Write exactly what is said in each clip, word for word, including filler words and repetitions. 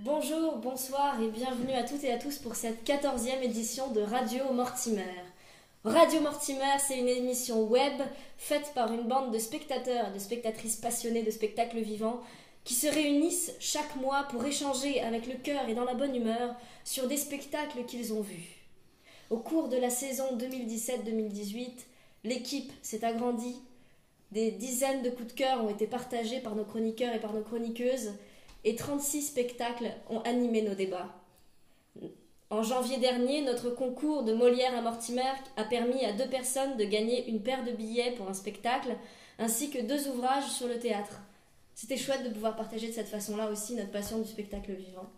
Bonjour, bonsoir et bienvenue à toutes et à tous pour cette quatorzième édition de Radio Mortimer. Radio Mortimer, c'est une émission web faite par une bande de spectateurs et de spectatrices passionnés de spectacles vivants qui se réunissent chaque mois pour échanger avec le cœur et dans la bonne humeur sur des spectacles qu'ils ont vus. Au cours de la saison deux mille dix-sept deux mille dix-huit, l'équipe s'est agrandie, des dizaines de coups de cœur ont été partagés par nos chroniqueurs et par nos chroniqueuses, et trente-six spectacles ont animé nos débats. En janvier dernier, notre concours de Molière à Mortimer a permis à deux personnes de gagner une paire de billets pour un spectacle, ainsi que deux ouvrages sur le théâtre. C'était chouette de pouvoir partager de cette façon-là aussi notre passion du spectacle vivant.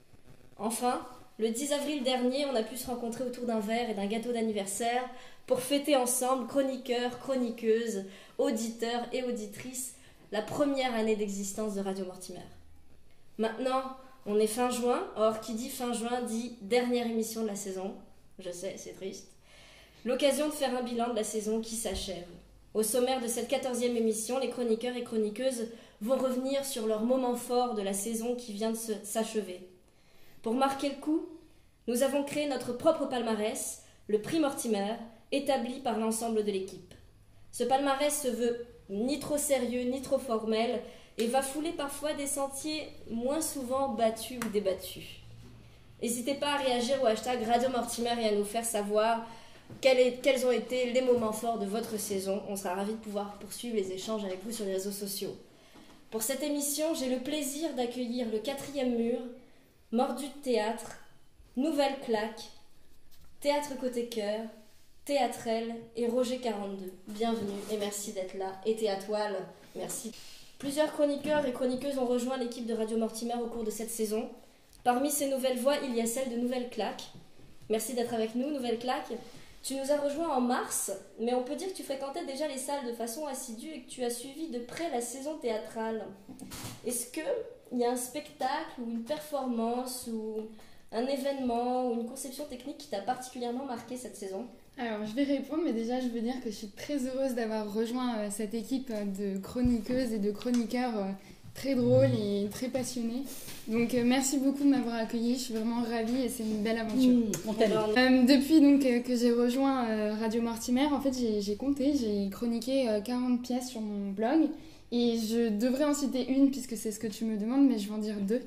Enfin, le dix avril dernier, on a pu se rencontrer autour d'un verre et d'un gâteau d'anniversaire pour fêter ensemble, chroniqueurs, chroniqueuses, auditeurs et auditrices, la première année d'existence de Radio Mortimer. Maintenant, on est fin juin, or qui dit fin juin dit dernière émission de la saison. Je sais, c'est triste. L'occasion de faire un bilan de la saison qui s'achève. Au sommaire de cette quatorzième émission, les chroniqueurs et chroniqueuses vont revenir sur leurs moments forts de la saison qui vient de s'achever. Pour marquer le coup, nous avons créé notre propre palmarès, le prix Mortimer, établi par l'ensemble de l'équipe. Ce palmarès se veut ni trop sérieux ni trop formel et va fouler parfois des sentiers moins souvent battus ou débattus. N'hésitez pas à réagir au hashtag Radio Mortimer et à nous faire savoir quels, est, quels ont été les moments forts de votre saison. On sera ravis de pouvoir poursuivre les échanges avec vous sur les réseaux sociaux. Pour cette émission, j'ai le plaisir d'accueillir le quatrième mur, Mordu de théâtre, Nouvelle Claque, Théâtre Côté Cœur, Théâtrel et Roger quarante-deux. Bienvenue et merci d'être là. Et Théâtoile, merci. Plusieurs chroniqueurs et chroniqueuses ont rejoint l'équipe de Radio Mortimer au cours de cette saison. Parmi ces nouvelles voix, il y a celle de Nouvelle Claque. Merci d'être avec nous, Nouvelle Claque. Tu nous as rejoint en mars, mais on peut dire que tu fréquentais déjà les salles de façon assidue et que tu as suivi de près la saison théâtrale. Est-ce qu'il y a un spectacle ou une performance ou un événement ou une conception technique qui t'a particulièrement marqué cette saison ? Alors, je vais répondre, mais déjà, je veux dire que je suis très heureuse d'avoir rejoint euh, cette équipe de chroniqueuses et de chroniqueurs euh, très drôles et très passionnés. Donc, euh, merci beaucoup de m'avoir accueillie. Je suis vraiment ravie et c'est une belle aventure. Mmh, euh, depuis donc, euh, que j'ai rejoint euh, Radio Mortimer, en fait, j'ai, j'ai compté, j'ai chroniqué euh, quarante pièces sur mon blog. Et je devrais en citer une puisque c'est ce que tu me demandes, mais je vais en dire deux.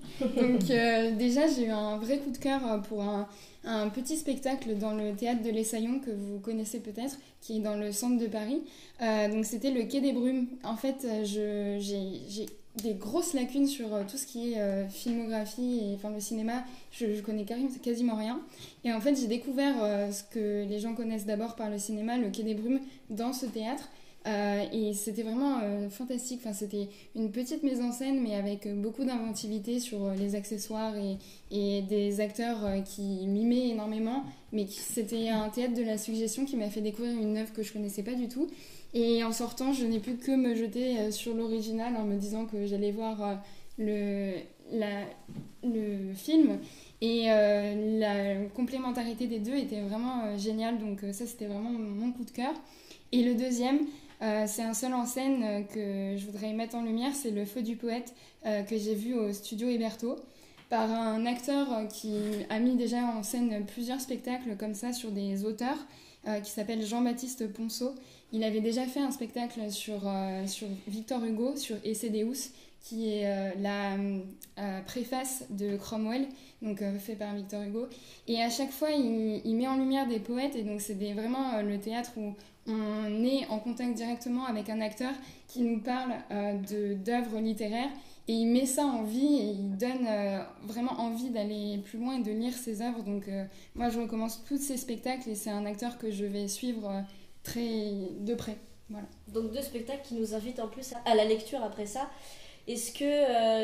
Donc euh, déjà, j'ai eu un vrai coup de cœur pour un, un petit spectacle dans le théâtre de l'Essaillon que vous connaissez peut-être, qui est dans le centre de Paris. Euh, donc c'était le Quai des Brumes. En fait, je, j'ai, j'ai des grosses lacunes sur tout ce qui est euh, filmographie et enfin le cinéma. Je, je connais quasiment rien. Et en fait, j'ai découvert euh, ce que les gens connaissent d'abord par le cinéma, le Quai des Brumes, dans ce théâtre. Euh, et c'était vraiment euh, fantastique. Enfin, c'était une petite mise en scène, mais avec beaucoup d'inventivité sur les accessoires et, et des acteurs euh, qui mimaient énormément. Mais qui, c'était un théâtre de la suggestion qui m'a fait découvrir une œuvre que je ne connaissais pas du tout. Et en sortant, je n'ai pu que me jeter euh, sur l'original en me disant que j'allais voir euh, le, la, le film. Et euh, la complémentarité des deux était vraiment euh, géniale. Donc euh, ça, c'était vraiment mon coup de cœur. Et le deuxième... Euh, c'est un seul en scène euh, que je voudrais mettre en lumière, c'est Le Feu du Poète euh, que j'ai vu au studio Héberto par un acteur euh, qui a mis déjà en scène plusieurs spectacles comme ça sur des auteurs euh, qui s'appelle Jean-Baptiste Ponceau. Il avait déjà fait un spectacle sur, euh, sur Victor Hugo, sur Esse Deus, qui est euh, la euh, préface de Cromwell, donc euh, fait par Victor Hugo. Et à chaque fois, il, il met en lumière des poètes, et donc c'est des, vraiment euh, le théâtre où on est en contact directement avec un acteur qui nous parle euh, de, d'œuvres littéraires, et il met ça en vie, et il donne euh, vraiment envie d'aller plus loin et de lire ses œuvres. Donc euh, moi, je recommence tous ces spectacles, et c'est un acteur que je vais suivre euh, très de près. Voilà. Donc deux spectacles qui nous invitent en plus à la lecture après ça. Est-ce que euh,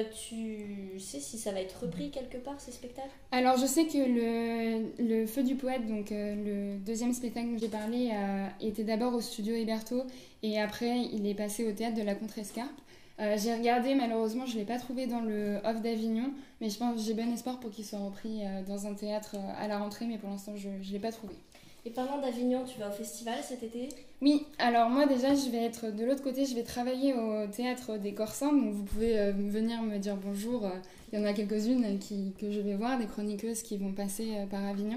tu sais si ça va être repris quelque part, ces spectacles ? Alors, je sais que le, le Feu du Poète, donc euh, le deuxième spectacle dont j'ai parlé, euh, était d'abord au studio Héberto et après, il est passé au théâtre de la Contrescarpe. Euh, j'ai regardé, malheureusement, je ne l'ai pas trouvé dans le Off d'Avignon, mais je pense j'ai bon espoir pour qu'il soit repris euh, dans un théâtre euh, à la rentrée, mais pour l'instant, je ne l'ai pas trouvé. Et parlant d'Avignon, tu vas au festival cet été? Oui, alors moi déjà je vais être de l'autre côté, je vais travailler au théâtre des Corsins, donc vous pouvez euh, venir me dire bonjour, il y en a quelques-unes qui, que je vais voir, des chroniqueuses qui vont passer euh, par Avignon.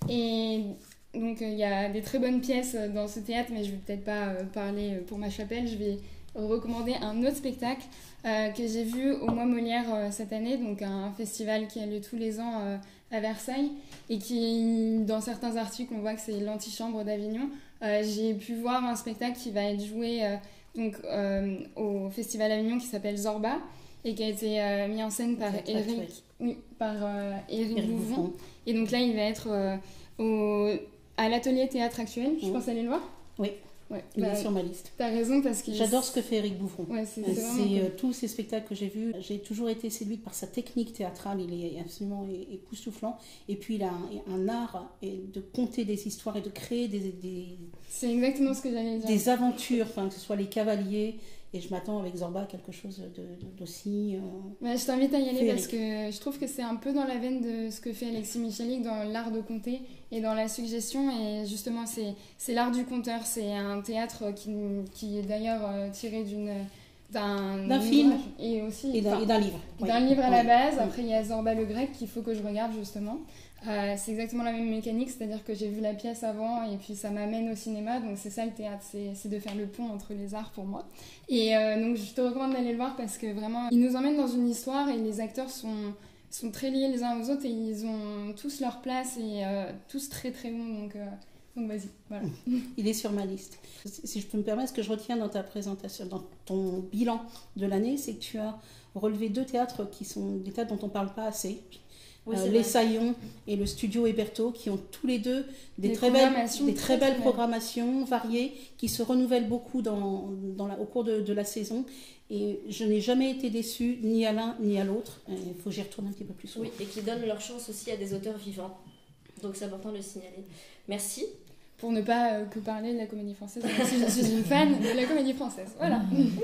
Et donc il euh, y a des très bonnes pièces dans ce théâtre, mais je ne vais peut-être pas euh, parler pour ma chapelle, je vais recommander un autre spectacle euh, que j'ai vu au Mois Molière euh, cette année, donc un festival qui a lieu tous les ans euh, à Versailles et qui, dans certains articles, on voit que c'est l'antichambre d'Avignon. Euh, j'ai pu voir un spectacle qui va être joué euh, donc, euh, au Festival Avignon qui s'appelle Zorba et qui a été euh, mis en scène par Éric, oui, par euh, Éric, Éric Bouffon. Bouffon. Et donc là, il va être euh, au, à l'atelier Théâtre Actuel. Je mmh. pense aller le voir. Oui. Ouais, il bah, est sur ma liste. T'as raison parce que j'adore ce que fait Éric Bouffon. Ouais, c'est c'est vraiment cool. euh, tous ces spectacles que j'ai vus, j'ai toujours été séduite par sa technique théâtrale. Il est absolument époustouflant. Et puis il a un, un art de conter des histoires et de créer des, des c'est exactement ce que j'allais dire. Des aventures, enfin que ce soit les cavaliers. Et je m'attends avec Zorba à quelque chose de, de, d'aussi. Euh, bah, je t'invite à y aller parce que je trouve que c'est un peu dans la veine de ce que fait Alexis Michalik dans l'art de conter et dans la suggestion. Et justement, c'est, c'est l'art du conteur. C'est un théâtre qui, qui est d'ailleurs euh, tiré d'une, d'un, d'un film et, aussi, et, d'un, et d'un livre. D'un oui. livre à la base. Oui. Après, il y a Zorba le Grec qu'il faut que je regarde justement. Euh, c'est exactement la même mécanique, c'est-à-dire que j'ai vu la pièce avant et puis ça m'amène au cinéma, donc c'est ça le théâtre, c'est, c'est de faire le pont entre les arts pour moi. Et euh, donc je te recommande d'aller le voir parce que vraiment, il nous emmène dans une histoire et les acteurs sont, sont très liés les uns aux autres et ils ont tous leur place et euh, tous très très bons, donc, euh, donc vas-y, voilà. Il est sur ma liste. Si je peux me permettre, ce que je retiens dans ta présentation, dans ton bilan de l'année, c'est que tu as relevé deux théâtres qui sont des théâtres dont on ne parle pas assez. Oui, euh, les Saillons et le studio Héberto qui ont tous les deux des, des très belles, des très belles très programmations variées qui se renouvellent beaucoup dans, dans la, au cours de, de la saison et je n'ai jamais été déçue ni à l'un ni à l'autre. Il faut que j'y retourne un petit peu plus souvent. Oui, et qui donnent leur chance aussi à des auteurs vivants, donc c'est important de le signaler. Merci. Pour ne pas euh, que parler de la comédie française, même si je suis une fan de la comédie française, voilà.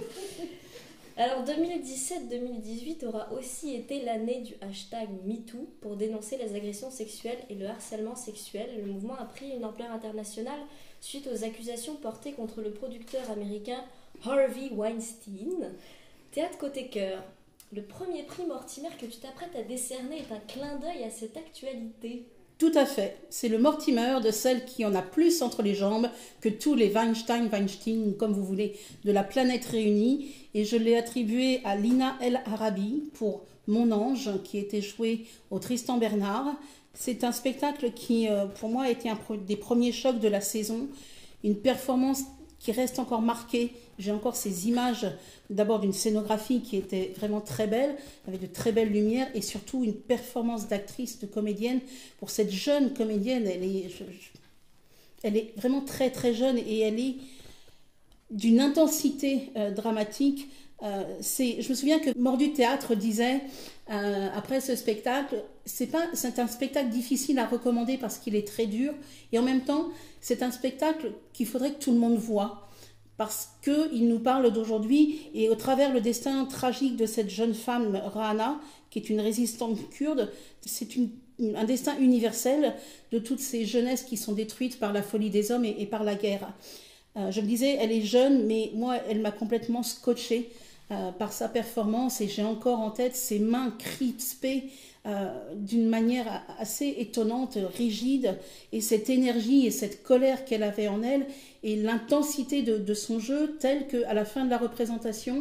Alors deux mille dix-sept deux mille dix-huit aura aussi été l'année du hashtag MeToo pour dénoncer les agressions sexuelles et le harcèlement sexuel. Le mouvement a pris une ampleur internationale suite aux accusations portées contre le producteur américain Harvey Weinstein. Théâtre côté cœur, le premier prix Mortimer que tu t'apprêtes à décerner est un clin d'œil à cette actualité. Tout à fait. C'est le Mortimer de celle qui en a plus entre les jambes que tous les Weinstein, Weinstein, comme vous voulez, de la planète réunie. Et je l'ai attribué à Lina El Arabi pour Mon Ange, qui était joué au Tristan Bernard. C'est un spectacle qui, pour moi, a été un des premiers chocs de la saison. Une performance qui reste encore marquée. J'ai encore ces images, d'abord d'une scénographie qui était vraiment très belle, avec de très belles lumières, et surtout une performance d'actrice, de comédienne. Pour cette jeune comédienne, elle est, je, je, elle est vraiment très très jeune, et elle est d'une intensité euh, dramatique. Euh, c'est, je me souviens que Mordu Théâtre disait, euh, après ce spectacle, c'est, pas, c'est un spectacle difficile à recommander parce qu'il est très dur, et en même temps, c'est un spectacle qu'il faudrait que tout le monde voie. Parce qu'il nous parle d'aujourd'hui et au travers le destin tragique de cette jeune femme, Rana, qui est une résistante kurde, c'est une, un destin universel de toutes ces jeunesses qui sont détruites par la folie des hommes et, et par la guerre. Euh, je le disais, elle est jeune, mais moi, elle m'a complètement scotchée euh, par sa performance et j'ai encore en tête ses mains crispées euh, d'une manière assez étonnante, rigide, et cette énergie et cette colère qu'elle avait en elle et l'intensité de, de son jeu, telle qu'à la fin de la représentation,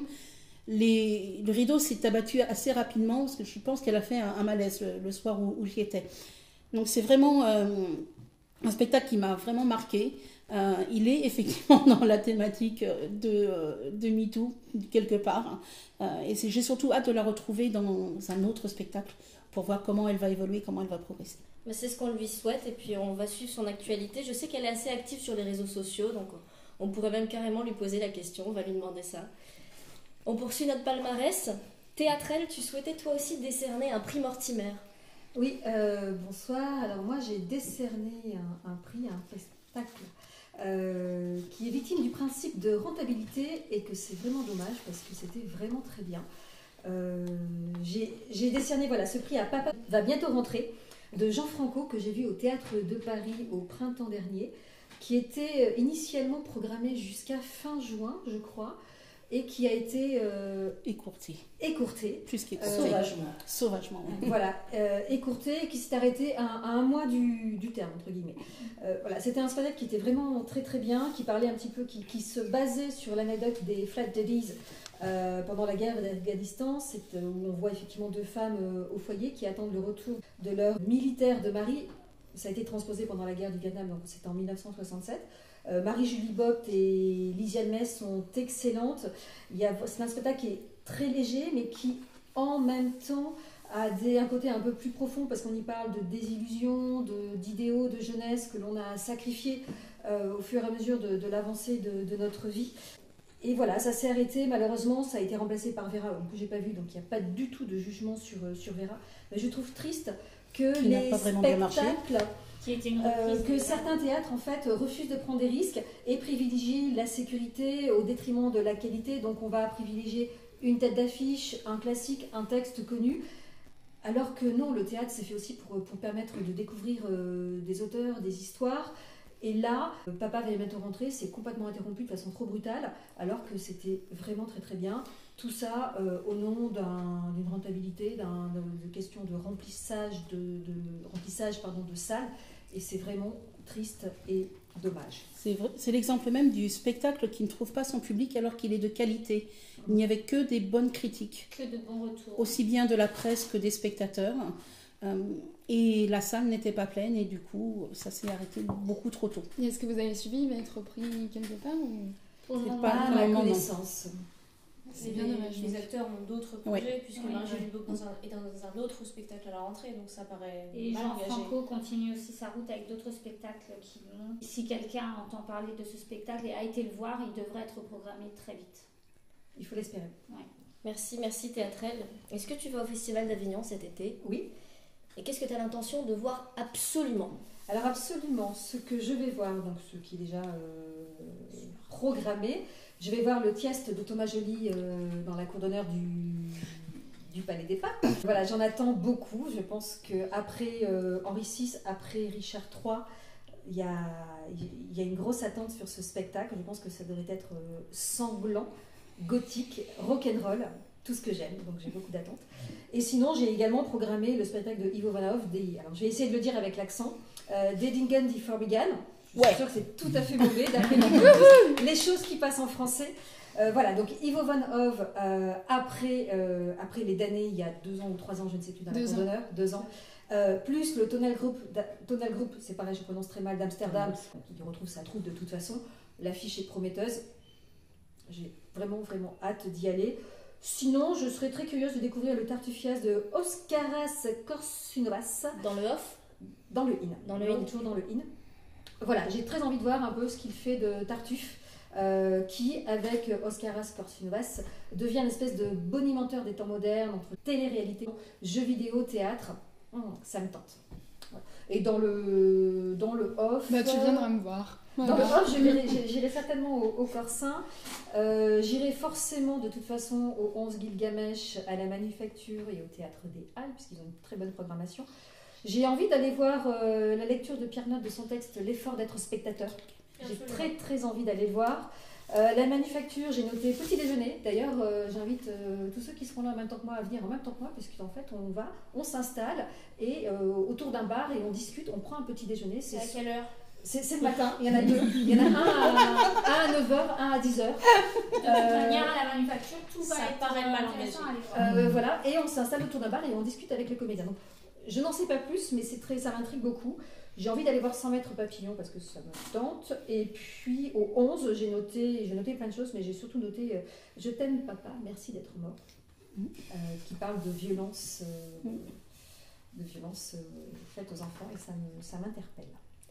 les, le rideau s'est abattu assez rapidement, parce que je pense qu'elle a fait un, un malaise le, le soir où, où j'y étais. Donc c'est vraiment euh, un spectacle qui m'a vraiment marqué. Euh, il est effectivement dans la thématique de, de MeToo, quelque part. Euh, et c'est, j'ai surtout hâte de la retrouver dans un autre spectacle pour voir comment elle va évoluer, comment elle va progresser. Mais c'est ce qu'on lui souhaite et puis on va suivre son actualité. Je sais qu'elle est assez active sur les réseaux sociaux, donc on pourrait même carrément lui poser la question, on va lui demander ça. On poursuit notre palmarès. Théâtrel, tu souhaitais toi aussi décerner un prix Mortimer. Oui, euh, bonsoir. Alors moi j'ai décerné un, un prix, un spectacle euh, qui est victime du principe de rentabilité et que c'est vraiment dommage parce que c'était vraiment très bien. Euh, j'ai, j'ai décerné voilà, ce prix à Papa va bientôt rentrer. de Jean Franco que j'ai vu au Théâtre de Paris au printemps dernier, qui était initialement programmé jusqu'à fin juin, je crois, et qui a été euh, écourté. écourté. Plus qu'écourté. Euh, Sauvagement. Sauvagement, oui. Voilà, euh, écourté, et qui s'est arrêté à, à un mois du, du terme, entre guillemets. Euh, voilà, c'était un spectacle qui était vraiment très très bien, qui parlait un petit peu, qui, qui se basait sur l'anecdote des Flat Daddies euh, pendant la guerre d'Afghanistan, c'est, euh, où on voit effectivement deux femmes euh, au foyer qui attendent le retour de leur militaire de mari. Ça a été transposé pendant la guerre du Vietnam, donc c'était en mille neuf cent soixante-sept. Euh, Marie-Julie Bopt et Lisiane Metz sont excellentes. Il y a, c'est un spectacle qui est très léger, mais qui en même temps a des, un côté un peu plus profond, parce qu'on y parle de désillusions, de, d'idéaux de jeunesse que l'on a sacrifiés euh, au fur et à mesure de, de l'avancée de, de notre vie. Et voilà, ça s'est arrêté, malheureusement, ça a été remplacé par Vera, que j'ai pas vu, donc il n'y a pas du tout de jugement sur, sur Vera. Mais je trouve triste que Qui n'a les pas vraiment bien marché. spectacles, Qui était une euh, reprise que de- certains théâtres en fait refusent de prendre des risques et privilégient la sécurité au détriment de la qualité. Donc on va privilégier une tête d'affiche, un classique, un texte connu. Alors que non, le théâtre c'est fait aussi pour, pour permettre de découvrir euh, des auteurs, des histoires. Et là, euh, Papa va bientôt rentrer, c'est complètement interrompu de façon trop brutale, alors que c'était vraiment très très bien. Tout ça euh, au nom d'un, d'une rentabilité, d'un, de, de questions de remplissage de, de, remplissage, pardon, de salles. Et c'est vraiment triste et dommage. C'est, vrai, c'est l'exemple même du spectacle qui ne trouve pas son public alors qu'il est de qualité. Il n'y avait que des bonnes critiques, Que de bons retours. aussi bien de la presse que des spectateurs. Euh, et la salle n'était pas pleine et du coup, ça s'est arrêté beaucoup trop tôt. Et est-ce que vous avez suivi, il va être repris quelque part ou... Pour le C'est moment, pas- Pas à pour ma le moment, non. connaissance. C'est Les- bien dommage. Les donc. acteurs ont d'autres projets, Ouais. puisque Oui, Marie-Julie oui. Bopt dans un- est dans un autre spectacle à la rentrée, donc ça paraît Et mal Jean engagé. Franco continue aussi sa route avec d'autres spectacles qui montent. Si quelqu'un entend parler de ce spectacle et a été le voir, il devrait être programmé très vite. Il faut l'espérer. Merci, merci Théâtrelle. Est-ce que tu vas au Festival d'Avignon cet été? Oui. Et qu'est-ce que tu as l'intention de voir absolument? Alors absolument, ce que je vais voir, donc ce qui est déjà euh, programmé, je vais voir le Tieste de Thomas Joly euh, dans la cour d'honneur du, du Palais des Papes. Voilà, j'en attends beaucoup. Je pense qu'après euh, Henri six, après Richard trois, il y a, il y a une grosse attente sur ce spectacle. Je pense que ça devrait être euh, sanglant, gothique, rock'n'roll, tout ce que j'aime, donc j'ai beaucoup d'attentes. Et sinon, j'ai également programmé le spectacle de Ivo Van Hove, des, alors je vais essayer de le dire avec l'accent, euh, Dedingen die Forbigan. Je suis Ouais. sûre que c'est tout à fait mauvais, d'après les, les choses qui passent en français. Euh, voilà, donc Ivo Van Hove, euh, après, euh, après les damnés, il y a deux ans ou trois ans, je ne sais plus, dans la Deux cour ans. d'honneur, deux ans, euh, plus le Tonal Group, d'A- Tonal Group, c'est pareil, je prononce très mal, d'Amsterdam, qui retrouve sa troupe de toute façon. L'affiche est prometteuse. J'ai vraiment, vraiment hâte d'y aller. Sinon, je serais très curieuse de découvrir le Tartufias de Oskaras Korsunovas Dans le off? dans le In. Dans le On est In. toujours dans le In. Voilà, j'ai très envie de voir un peu ce qu'il fait de Tartuffe, euh, qui, avec Oskaras Korsunovas, devient une espèce de bonimenteur des temps modernes, entre télé-réalité, jeux vidéo, théâtre. Hum, ça me tente. Voilà. Et dans le, dans le off... Bah, tu viendras me voir. Dans Voilà. le off, je verrai- j'ai- j'irai certainement au, au Corsin. Euh, j'irai forcément de toute façon au onze Gilgamesh, à la Manufacture et au Théâtre des Halles, puisqu'ils ont une très bonne programmation. J'ai envie d'aller voir euh, la lecture de Pierre Note de son texte L'effort d'être spectateur. J'ai très très envie d'aller voir. Euh, la Manufacture, j'ai noté petit déjeuner. D'ailleurs, euh, j'invite euh, tous ceux qui seront là en même temps que moi à venir en même temps que moi, puisqu'en fait, on va, on s'installe et euh, autour d'un bar et on discute, on prend un petit déjeuner. C'est à quelle heure? C'est c'est le matin, il y en a deux. Il y en a un à, un à neuf heures, un à dix heures. De toute manière, à la manufacture, tout va ça être paraît mal intéressant engagé. à aller voir. Euh, voilà, et on s'installe autour d'un bar et on discute avec les comédiens. Donc, je n'en sais pas plus, mais c'est très, ça m'intrigue beaucoup. J'ai envie d'aller voir cent mètres papillon parce que ça me tente. Et puis au onze, j'ai noté, j'ai noté plein de choses, mais j'ai surtout noté euh, Je t'aime papa, merci d'être mort, Mm. euh, qui parle de violence, euh, Mm. de violence euh, faite aux enfants, et ça me- ça m'interpelle.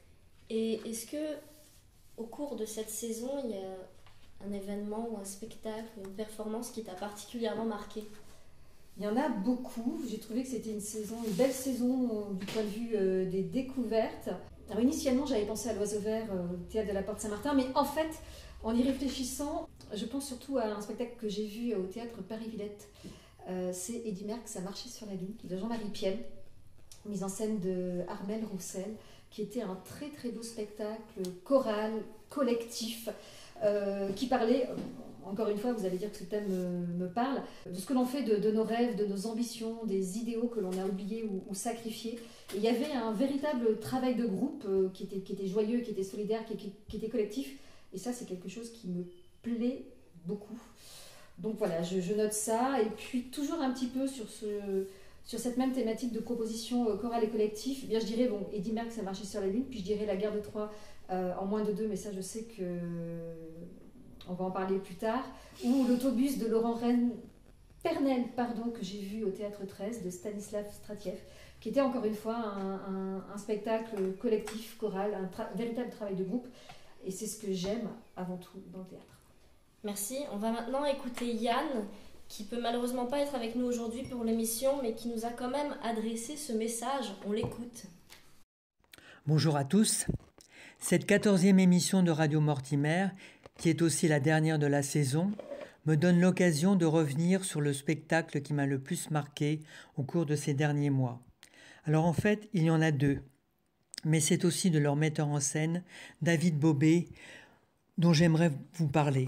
Et est-ce que, au cours de cette saison, il y a un événement ou un spectacle, une performance qui t'a particulièrement marqué? Il y en a beaucoup. J'ai trouvé que c'était une saison, une belle saison euh, du point de vue euh, des découvertes. Alors initialement, j'avais pensé à l'Oiseau Vert, euh, au théâtre de la Porte Saint-Martin, mais en fait, en y réfléchissant, je pense surtout à un spectacle que j'ai vu au théâtre Paris-Villette. Euh, c'est Eddy Merckx, Ça marchait sur la lune, de Jean-Marie Piel. mise en scène de Armel Roussel, qui était un très très beau spectacle choral, collectif, euh, qui parlait, encore une fois, vous allez dire que ce thème me, me parle, de ce que l'on fait de, de nos rêves, de nos ambitions, des idéaux que l'on a oubliés ou, ou sacrifiés. Et il y avait un véritable travail de groupe euh, qui, était, qui était joyeux, qui était solidaire, qui, qui, qui était collectif. Et ça, c'est quelque chose qui me plaît beaucoup. Donc voilà, je, je note ça. Et puis toujours un petit peu sur, ce, sur cette même thématique de proposition euh, chorale et collectif, eh bien, je dirais, bon, Eddy Merckx a marché sur la Lune, puis je dirais la guerre de Troie euh, en moins de deux, mais ça je sais que on va en parler plus tard, ou l'autobus de Laurent Rennes, Pernel, pardon, que j'ai vu au Théâtre treize de Stanislav Stratiev, qui était encore une fois un, un, un spectacle collectif, choral, un tra- véritable travail de groupe, et c'est ce que j'aime avant tout dans le théâtre. Merci. On va maintenant écouter Yann, qui peut malheureusement pas être avec nous aujourd'hui pour l'émission, mais qui nous a quand même adressé ce message. On l'écoute. Bonjour à tous. Cette quatorzième émission de Radio Mortimer, qui est aussi la dernière de la saison, me donne l'occasion de revenir sur le spectacle qui m'a le plus marqué au cours de ces derniers mois. Alors en fait, il y en a deux, mais c'est aussi de leur metteur en scène, David Bobet, dont j'aimerais vous parler.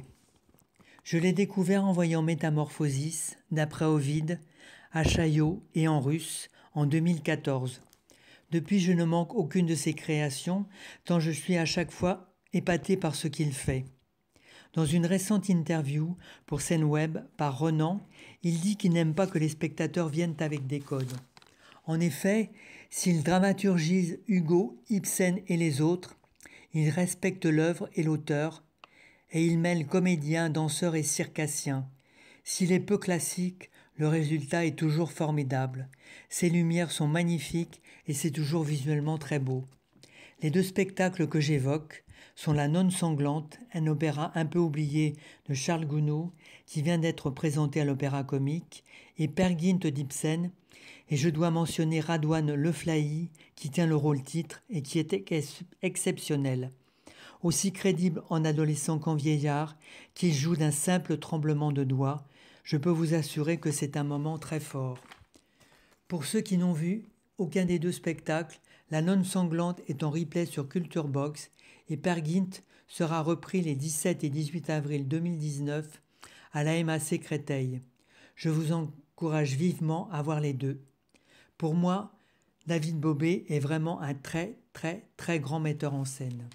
Je l'ai découvert en voyant Métamorphosis, d'après Ovide, à Chaillot et en russe, en deux mille quatorze. Depuis, je ne manque aucune de ses créations, tant je suis à chaque fois épaté par ce qu'il fait. Dans une récente interview pour Scène Web par Renan, il dit qu'il n'aime pas que les spectateurs viennent avec des codes. En effet, s'il dramaturgise Hugo, Ibsen et les autres, il respecte l'œuvre et l'auteur, et il mêle comédiens, danseurs et circassiens. S'il est peu classique, le résultat est toujours formidable. Ses lumières sont magnifiques et c'est toujours visuellement très beau. Les deux spectacles que j'évoque sont La Nonne sanglante, un opéra un peu oublié de Charles Gounod, qui vient d'être présenté à l'Opéra Comique, et Peer Gynt d'Ibsen, et je dois mentionner Radouane Le Flahi, qui tient le rôle titre et qui est ex- exceptionnel. Aussi crédible en adolescent qu'en vieillard, qu'il joue d'un simple tremblement de doigts, je peux vous assurer que c'est un moment très fort. Pour ceux qui n'ont vu aucun des deux spectacles, La Nonne sanglante est en replay sur Culture Box et Peer Gynt sera repris les dix-sept et dix-huit avril deux mille dix-neuf à l'A M A C Créteil. Je vous encourage vivement à voir les deux. Pour moi, David Bobet est vraiment un très très très grand metteur en scène.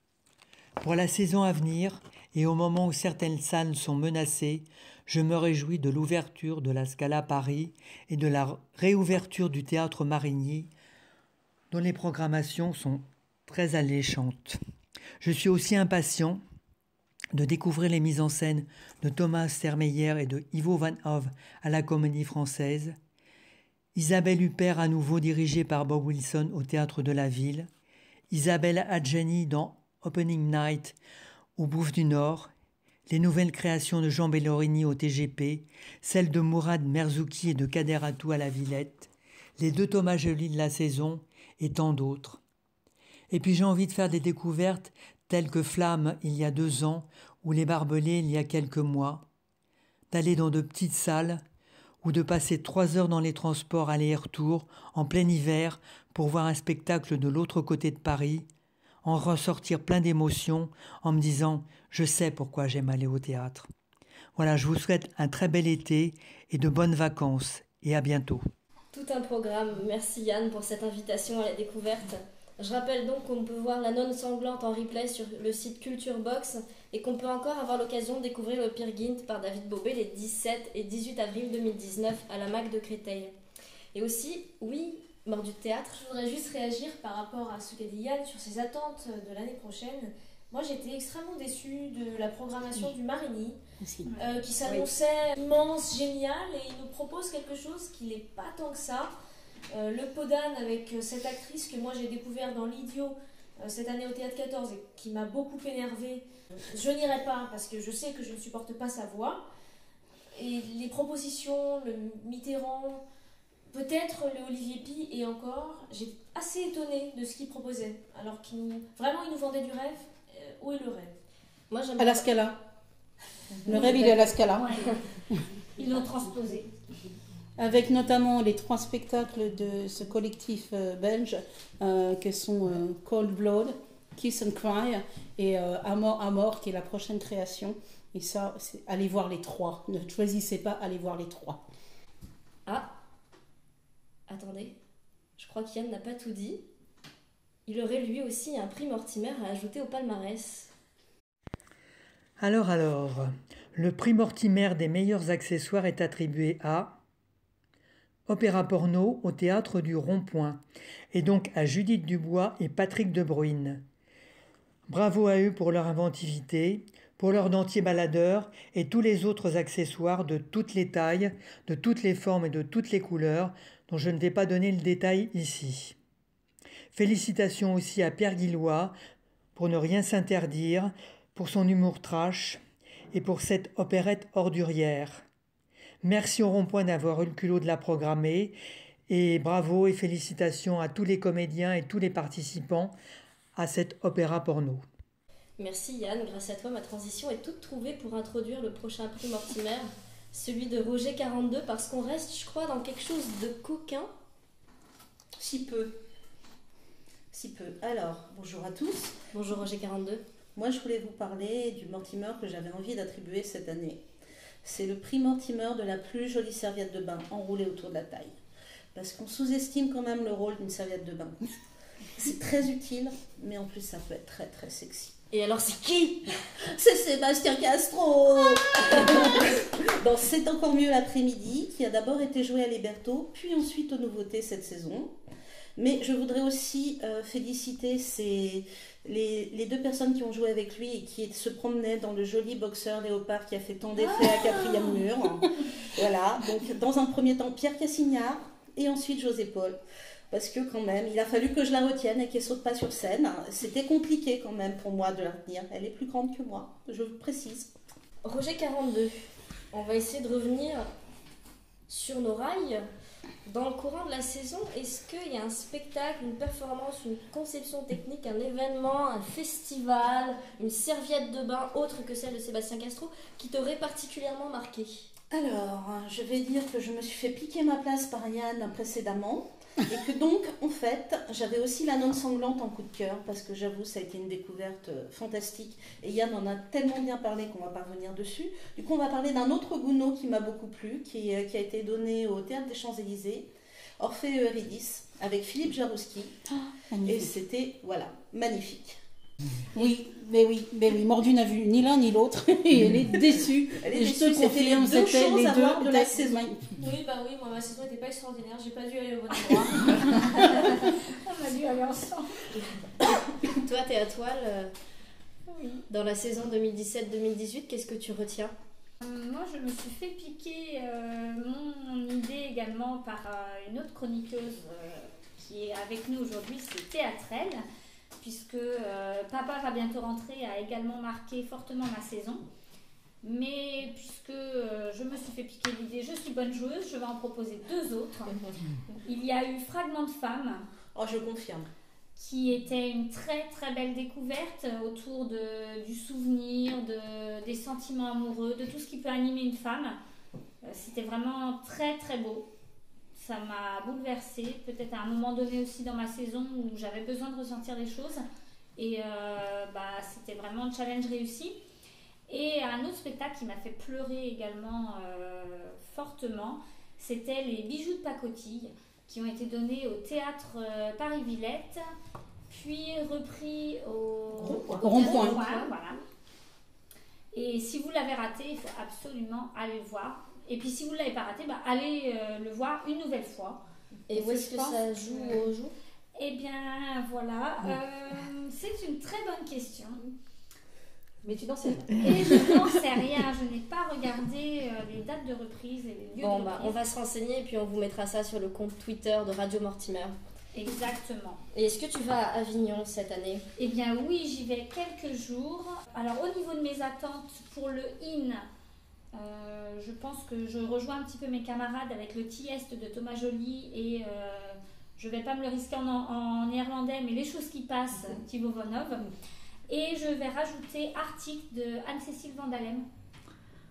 Pour la saison à venir, et au moment où certaines salles sont menacées, je me réjouis de l'ouverture de la Scala Paris et de la réouverture du Théâtre Marigny, dont les programmations sont très alléchantes. Je suis aussi impatient de découvrir les mises en scène de Thomas Sermeyer et de Ivo Van Hove à la Comédie Française, Isabelle Huppert à nouveau dirigée par Bob Wilson au Théâtre de la Ville, Isabelle Adjani dans Opening Night au Bouffe du Nord, les nouvelles créations de Jean Bellorini au T G P, celles de Mourad Merzouki et de Kader Atou à la Villette, les deux Thomas Joly de la saison et tant d'autres. Et puis j'ai envie de faire des découvertes telles que Flamme il y a deux ans ou Les Barbelés il y a quelques mois, d'aller dans de petites salles ou de passer trois heures dans les transports aller-retour en plein hiver pour voir un spectacle de l'autre côté de Paris, en ressortir plein d'émotions en me disant « je sais pourquoi j'aime aller au théâtre ». Voilà, je vous souhaite un très bel été et de bonnes vacances et à bientôt. Tout un programme. Merci Yann pour cette invitation à la découverte. Je rappelle donc qu'on peut voir La Nonne sanglante en replay sur le site Culture Box et qu'on peut encore avoir l'occasion de découvrir le Peer Gynt par David Bobet les dix-sept et dix-huit avril deux mille dix-neuf à la M A C de Créteil. Et aussi, oui, Mort du théâtre, je voudrais juste réagir par rapport à ce qu'a dit Yann sur ses attentes de l'année prochaine. Moi, j'étais extrêmement déçue de la programmation oui. du Marigny, euh, qui s'annonçait oui. immense, génial, et il nous propose quelque chose qui n'est pas tant que ça. Euh, le Podane avec cette actrice que moi j'ai découvert dans L'Idiot euh, cette année au Théâtre quatorze et qui m'a beaucoup énervée. Je n'irai pas parce que je sais que je ne supporte pas sa voix. Et les propositions, le Mitterrand, peut-être le Olivier Py et encore, j'ai assez étonnée de ce qu'il proposait. Alors qu'il nous, vraiment il nous vendait du rêve. Euh, où est le rêve? Moi, j'aime à la Scala. Le rêve il est à la Scala. Ouais. Ils l'ont transposé. Avec notamment les trois spectacles de ce collectif euh, belge euh, que sont euh, Cold Blood, Kiss and Cry et euh, À mort, à mort, qui est la prochaine création. Et ça, c'est, allez voir les trois. Ne choisissez pas, allez voir les trois. Ah, attendez, je crois qu'Yann n'a pas tout dit. Il aurait lui aussi un prix Mortimer à ajouter au palmarès. Alors, alors, le prix Mortimer des meilleurs accessoires est attribué à Opéra Porno au Théâtre du Rond-Point, et donc à Judith Dubois et Patrick De Bruyne. Bravo à eux pour leur inventivité, pour leur dentier baladeur et tous les autres accessoires de toutes les tailles, de toutes les formes et de toutes les couleurs, dont je ne vais pas donner le détail ici. Félicitations aussi à Pierre Guillois pour ne rien s'interdire, pour son humour trash et pour cette opérette ordurière. Merci au Rond-Point d'avoir eu le culot de la programmer et bravo et félicitations à tous les comédiens et tous les participants à cet opéra porno. Merci Yann, grâce à toi ma transition est toute trouvée pour introduire le prochain prix Mortimer, celui de Roger quarante-deux, parce qu'on reste, je crois, dans quelque chose de coquin. Si peu. Si peu. Alors, bonjour à tous. Bonjour Roger quarante-deux. Moi, je voulais vous parler du Mortimer que j'avais envie d'attribuer cette année. C'est le prix Mortimer de la plus jolie serviette de bain enroulée autour de la taille. Parce qu'on sous-estime quand même le rôle d'une serviette de bain. C'est très utile, mais en plus ça peut être très très sexy. Et alors c'est qui? C'est Sébastien Castro. Dans C'est encore mieux l'après-midi, qui a d'abord été joué à Liberto, puis ensuite aux nouveautés cette saison. Mais je voudrais aussi euh, féliciter ces, les, les deux personnes qui ont joué avec lui et qui se promenaient dans le joli boxeur léopard qui a fait tant d'effets à quatrième mur. Voilà, donc dans un premier temps Pierre Cassignard et ensuite José Paul. Parce que quand même, il a fallu que je la retienne et qu'elle ne saute pas sur scène. C'était compliqué quand même pour moi de la retenir. Elle est plus grande que moi, je vous précise. Roger quarante-deux, on va essayer de revenir sur nos rails. Dans le courant de la saison, est-ce qu'il y a un spectacle, une performance, une conception technique, un événement, un festival, une serviette de bain autre que celle de Sébastien Castro qui t'aurait particulièrement marqué? Alors, je vais dire que je me suis fait piquer ma place par Yann précédemment. Et que donc, en fait, j'avais aussi la nonne sanglante en coup de cœur, parce que j'avoue, ça a été une découverte fantastique. Et Yann en a tellement bien parlé qu'on va pas revenir dessus. Du coup, on va parler d'un autre Gounod qui m'a beaucoup plu, qui, qui a été donné au Théâtre des Champs-Élysées, Orphée et Eurydice, avec Philippe Jarouski. Oh, et c'était, voilà, magnifique. Oui, mais oui, mais oui, Mordu n'a vu ni l'un ni l'autre et elle est déçue. Elle est et déçue, je te confirme, c'était c'était les les deux deux de la saison. Oui, bah oui, moi ma saison n'était pas extraordinaire, j'ai pas dû aller au bon endroit. On a dû aller ensemble. Toi, t'es à toile euh, Oui. dans la saison deux mille dix-sept deux mille dix-huit, qu'est-ce que tu retiens? Euh, moi, je me suis fait piquer euh, mon idée également par euh, une autre chroniqueuse euh, qui est avec nous aujourd'hui, c'est Théâtrelle, puisque euh, Papa va bientôt rentrer a également marqué fortement ma saison. Mais puisque euh, je me suis fait piquer l'idée, je suis bonne joueuse, je vais en proposer deux autres. Il y a eu Fragment de femme. Oh, je confirme. Qui était une très très belle découverte autour de, du souvenir, de, des sentiments amoureux, de tout ce qui peut animer une femme. Euh, c'était vraiment très très beau. Ça m'a bouleversée, peut-être à un moment donné aussi dans ma saison où j'avais besoin de ressentir des choses. Et euh, bah, c'était vraiment un challenge réussi. Et un autre spectacle qui m'a fait pleurer également euh, fortement, c'était les Bijoux de pacotille, qui ont été donnés au théâtre euh, Paris-Villette, puis repris au Rond-Point. Voilà. Et si vous l'avez raté, il faut absolument aller le voir. Et puis si vous ne l'avez pas raté, bah, allez euh, le voir une nouvelle fois. Et où est-ce que ça joue au jour? Eh bien, voilà. Euh, c'est une très bonne question. Mais tu n'en sais rien. Et je n'en sais rien. Je n'ai pas regardé euh, les dates de reprise et les lieux Bon, de bah, reprise. on va se renseigner et puis on vous mettra ça sur le compte Twitter de Radio Mortimer. Exactement. Et est-ce que tu vas à Avignon cette année? Eh bien oui, j'y vais quelques jours. Alors au niveau de mes attentes pour le I N, euh, je pense que je rejoins un petit peu mes camarades avec le Tiest de Thomas Joly et euh, je ne vais pas me le risquer en, en néerlandais, mais Les choses qui passent, Thibaut Vonov. Et je vais rajouter Arctique de Anne-Cécile Vandalem,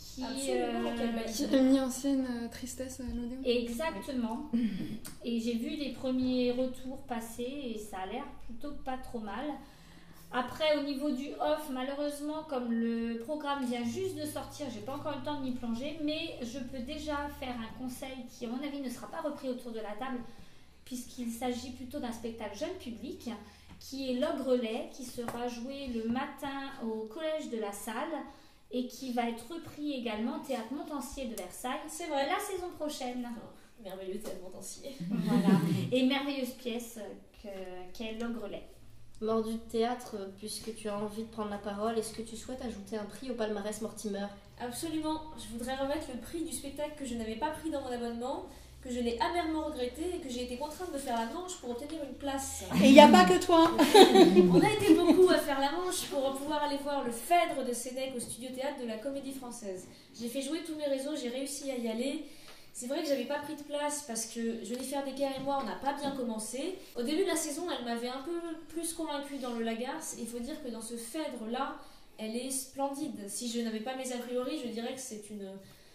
qui, Absolument, euh, quelle belle Qui a mis en scène euh, Tristesse à l'Odéon. Exactement. Et j'ai vu les premiers retours passer et ça a l'air plutôt pas trop mal. Après, au niveau du off, malheureusement, comme le programme vient juste de sortir, j'ai pas encore eu le temps de m'y plonger, mais je peux déjà faire un conseil qui, à mon avis, ne sera pas repris autour de la table, puisqu'il s'agit plutôt d'un spectacle jeune public, qui est L'Ogrelet, qui sera joué le matin au collège de la Salle et qui va être repris également au Théâtre Montansier de Versailles. C'est vrai. La saison prochaine. Oh, merveilleux théâtre Montansier. Voilà. Et merveilleuse pièce que, qu'est L'Ogrelet. Mort du théâtre, puisque tu as envie de prendre la parole, est-ce que tu souhaites ajouter un prix au palmarès Mortimer? Absolument, je voudrais remettre le prix du spectacle que je n'avais pas pris dans mon abonnement, que je l'ai amèrement regretté et que j'ai été contrainte de faire la manche pour obtenir une place. Et il n'y a pas que toi. On a été beaucoup à faire la manche pour pouvoir aller voir le Phèdre de Sénèque au studio théâtre de la Comédie Française. J'ai fait jouer tous mes réseaux, j'ai réussi à y aller. C'est vrai que j'avais pas pris de place parce que Jennifer Decker et moi on n'a pas bien commencé. Au début de la saison elle m'avait un peu plus convaincue dans le Lagarce. Il faut dire que dans ce Phèdre là elle est splendide. Si je n'avais pas mes a priori je dirais que c'est une,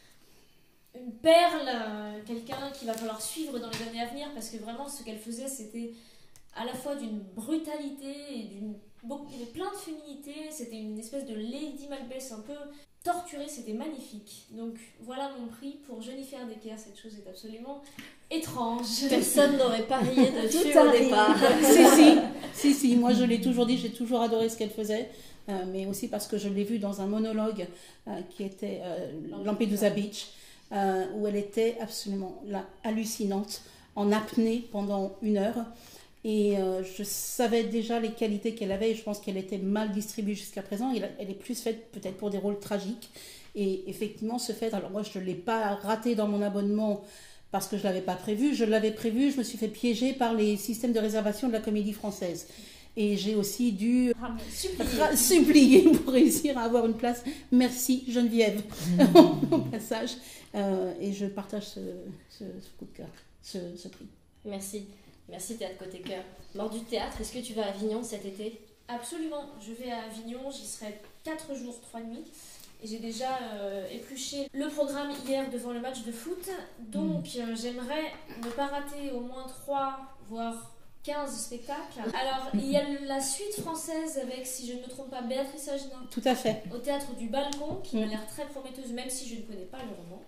une perle, euh, quelqu'un qu'il va falloir suivre dans les années à venir parce que vraiment ce qu'elle faisait c'était à la fois d'une brutalité et d'une... Bon, il y avait plein de féminité, c'était une espèce de Lady Macbeth un peu torturée, c'était magnifique. Donc voilà mon prix pour Jennifer Decker, cette chose est absolument étrange. Personne n'aurait parié dessus Tout au arrive. départ. si, si, si, si, moi je l'ai toujours dit, j'ai toujours adoré ce qu'elle faisait, euh, mais aussi parce que je l'ai vue dans un monologue euh, qui était euh, Lampedusa Beach, euh, où elle était absolument là, hallucinante, en apnée pendant une heure. Et euh, je savais déjà les qualités qu'elle avait et je pense qu'elle était mal distribuée jusqu'à présent. Elle, elle est plus faite peut-être pour des rôles tragiques. Et effectivement, ce fait, alors moi je ne l'ai pas raté dans mon abonnement parce que je ne l'avais pas prévu. Je l'avais prévu, je me suis fait piéger par les systèmes de réservation de la Comédie Française. Et j'ai aussi dû Ah, mais supplier. Ra- supplier pour réussir à avoir une place. Merci Geneviève, au passage. Euh, et je partage ce, ce, ce coup de cœur, ce, ce prix. Merci. Merci Théâtre Côté Cœur. Mort du théâtre, est-ce que tu vas à Avignon cet été? Absolument, je vais à Avignon, j'y serai quatre jours, trois nuits. Et j'ai déjà euh, épluché le programme hier devant le match de foot. Donc mmh. euh, j'aimerais ne pas rater au moins trois, voire quinze spectacles. Alors il y a la suite française avec, si je ne me trompe pas, Béatrice Agenin. Tout à fait. Au théâtre du Balcon, qui mmh. m'a l'air très prometteuse, même si je ne connais pas le roman.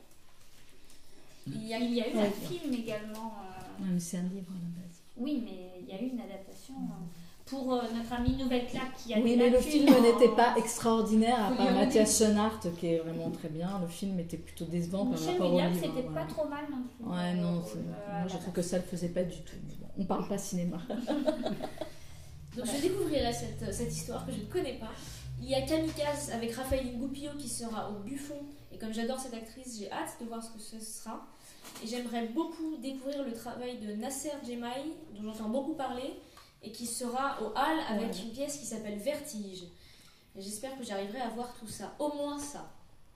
Il y a, il y a eu ouais. un film également. Euh... Ouais, mais c'est un livre à la base. Oui, mais il y a eu une adaptation euh, pour euh, notre amie Nouvelle Claque qui a Oui, des mais le lacunes film en- n'était pas extraordinaire, à Faut part lui Mathias Schoenaert qui est vraiment très bien. Le film était plutôt décevant par Michel rapport au Williams, livre. c'était voilà. pas trop mal non plus. Ouais, non, c'est- Euh, moi je trouve que ça le faisait pas du tout. Bon, on parle pas cinéma. Donc je découvrirai cette, cette histoire que je ne connais pas. Il y a Kamikaze avec Raphaël Goupillot qui sera au Buffon. Et comme j'adore cette actrice, j'ai hâte de voir ce que ce sera. Et j'aimerais beaucoup découvrir le travail de Nasser Djemaï, dont j'entends beaucoup parler, et qui sera au Hall avec Ouais. une pièce qui s'appelle Vertige. Et j'espère que j'arriverai à voir tout ça, au moins ça.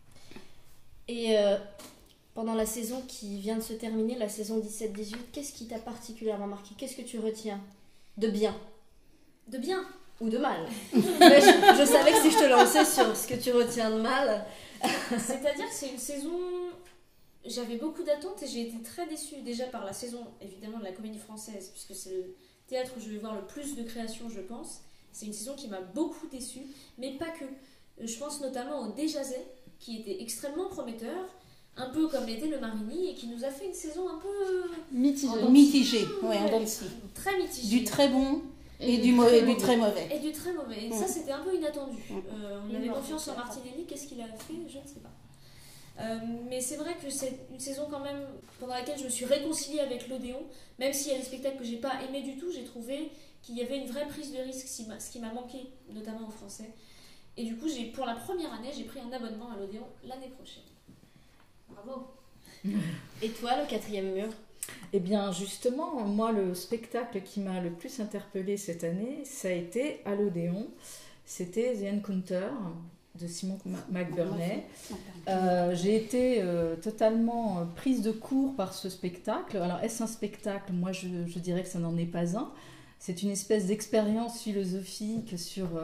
Et euh, pendant la saison qui vient de se terminer, la saison dix-sept dix-huit, qu'est-ce qui t'a particulièrement marqué? Qu'est-ce que tu retiens de bien De bien. ou de mal? Mais je, je savais que si je te lançais sur ce que tu retiens de mal... C'est-à-dire que c'est une saison... J'avais beaucoup d'attentes et j'ai été très déçue déjà par la saison, évidemment, de la Comédie Française, puisque c'est le théâtre où je vais voir le plus de créations, je pense. C'est une saison qui m'a beaucoup déçue, mais pas que. Je pense notamment au Déjazet, qui était extrêmement prometteur, un peu comme l'était le Marigny, et qui nous a fait une saison un peu... Mitigé. En Mitigé, ouais, en dents de scie. Très mitigée. Du très bon et, du, mauvais, du très mauvais. Et du très mauvais. Et Mm. ça, c'était un peu inattendu. Mm. Euh, on Et avait mort, confiance en c'est Martinelli. Qu'est-ce qu'il a fait? Je ne sais pas. Euh, mais c'est vrai que c'est une saison quand même pendant laquelle je me suis réconciliée avec l'Odéon. Même s'il y a des spectacles que j'ai pas aimés du tout, j'ai trouvé qu'il y avait une vraie prise de risque, ce qui m'a- ce qui m'a manqué, notamment en français. Et du coup, j'ai, pour la première année, j'ai pris un abonnement à l'Odéon l'année prochaine. Bravo. Et toi, le quatrième mur? Eh bien, justement, moi, le spectacle qui m'a le plus interpellée cette année, ça a été à l'Odéon. C'était The Encounter de Simon Ma- McBurney. Euh, j'ai été euh, totalement euh, prise de court par ce spectacle. Alors, est-ce un spectacle? Moi, je, je dirais que ça n'en est pas un. C'est une espèce d'expérience philosophique sur euh,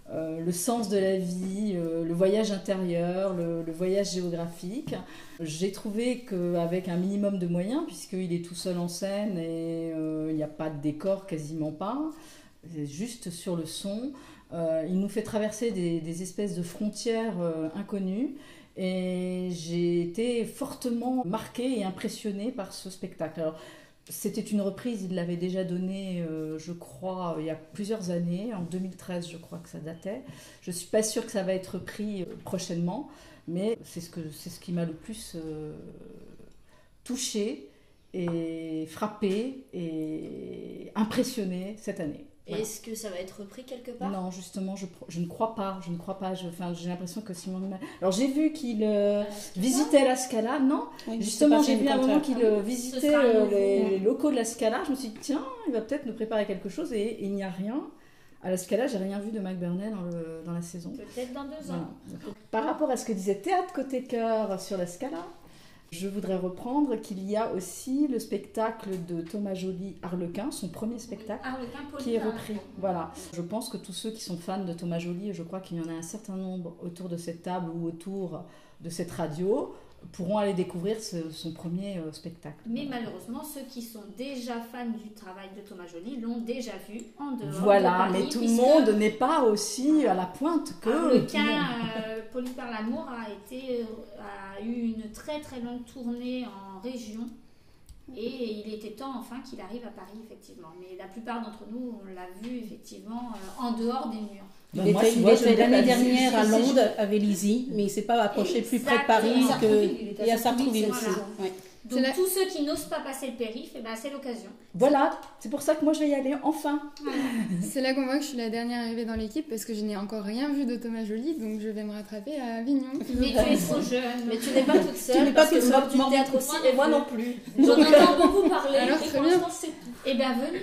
euh, le sens de la vie, euh, le voyage intérieur, le, le voyage géographique. J'ai trouvé qu'avec un minimum de moyens, puisqu'il est tout seul en scène et euh, il n'y a pas de décor, quasiment pas, c'est juste sur le son, euh, il nous fait traverser des, des espèces de frontières euh, inconnues. Et j'ai été fortement marquée et impressionnée par ce spectacle. Alors, c'était une reprise, il l'avait déjà donnée, euh, je crois, il y a plusieurs années, en deux mille treize, je crois que ça datait. Je ne suis pas sûre que ça va être repris euh, prochainement, mais c'est ce, que, c'est ce qui m'a le plus euh, touchée et frappée et impressionnée cette année. Voilà. Est-ce que ça va être repris quelque part? Non, justement, je, je ne crois pas. Je ne crois pas. Je, enfin, j'ai l'impression que Simon... Alors, j'ai vu qu'il euh, visitait la Scala. Non, oui, justement, j'ai vu à un moment qu'il euh, visitait euh, les, les locaux de la Scala. Je me suis dit, tiens, il va peut-être nous préparer quelque chose. Et, et il n'y a rien. À la Scala, j'ai rien vu de McBurney dans, le, dans la saison. Peut-être dans deux ans. Voilà. Par rapport à ce que disait Théâtre Côté Cœur sur la Scala, je voudrais reprendre qu'il y a aussi le spectacle de Thomas Joly, Harlequin, son premier spectacle, Harlequin, qui est repris. Voilà. Je pense que tous ceux qui sont fans de Thomas Joly, et je crois qu'il y en a un certain nombre autour de cette table ou autour de cette radio, pourront aller découvrir ce, son premier euh, spectacle. Mais malheureusement, ceux qui sont déjà fans du travail de Thomas Joly l'ont déjà vu en dehors voilà, de Paris. Mais tout le monde n'est pas aussi à la pointe que... Harlequin, euh, Poli par l'amour a, été, a eu une très très longue tournée en région. Et il était temps enfin qu'il arrive à Paris, effectivement. Mais la plupart d'entre nous, on l'a vu effectivement euh, en dehors des murs. Il ben était, moi, il était l'année dernière à Londres, à Vélizy, mais il ne s'est pas approché plus près de Paris que... et à Sartrouville aussi. Voilà. Ouais. Donc la... tous ceux qui n'osent pas passer le périph', eh ben, c'est l'occasion. Voilà, c'est pour ça que moi je vais y aller, enfin. Voilà. C'est là qu'on voit que je suis la dernière arrivée dans l'équipe parce que je n'ai encore rien vu de Thomas Joly, donc je vais me rattraper à Avignon. Mais tu es trop jeune. Mais tu n'es pas toute seule, tu n'es pas toute seule, du théâtre aussi, et moi non plus. J'en entends beaucoup parler, alors très bien. C'est tout. Eh bien venez.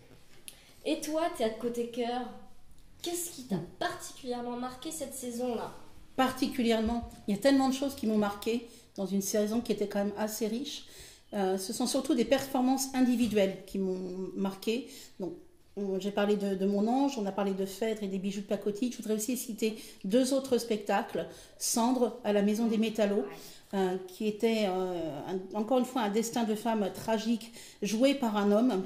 Et toi, Théâtre Côté Cœur, qu'est-ce qui t'a particulièrement marqué cette saison-là? Particulièrement, il y a tellement de choses qui m'ont marqué dans une saison qui était quand même assez riche. Euh, ce sont surtout des performances individuelles qui m'ont marqué. Donc, on, j'ai parlé de, de Mon Ange, on a parlé de Phèdre et des bijoux de pacotille. Je voudrais aussi citer deux autres spectacles. Cendre à la Maison des Métallos, euh, qui était euh, un, encore une fois un destin de femme tragique joué par un homme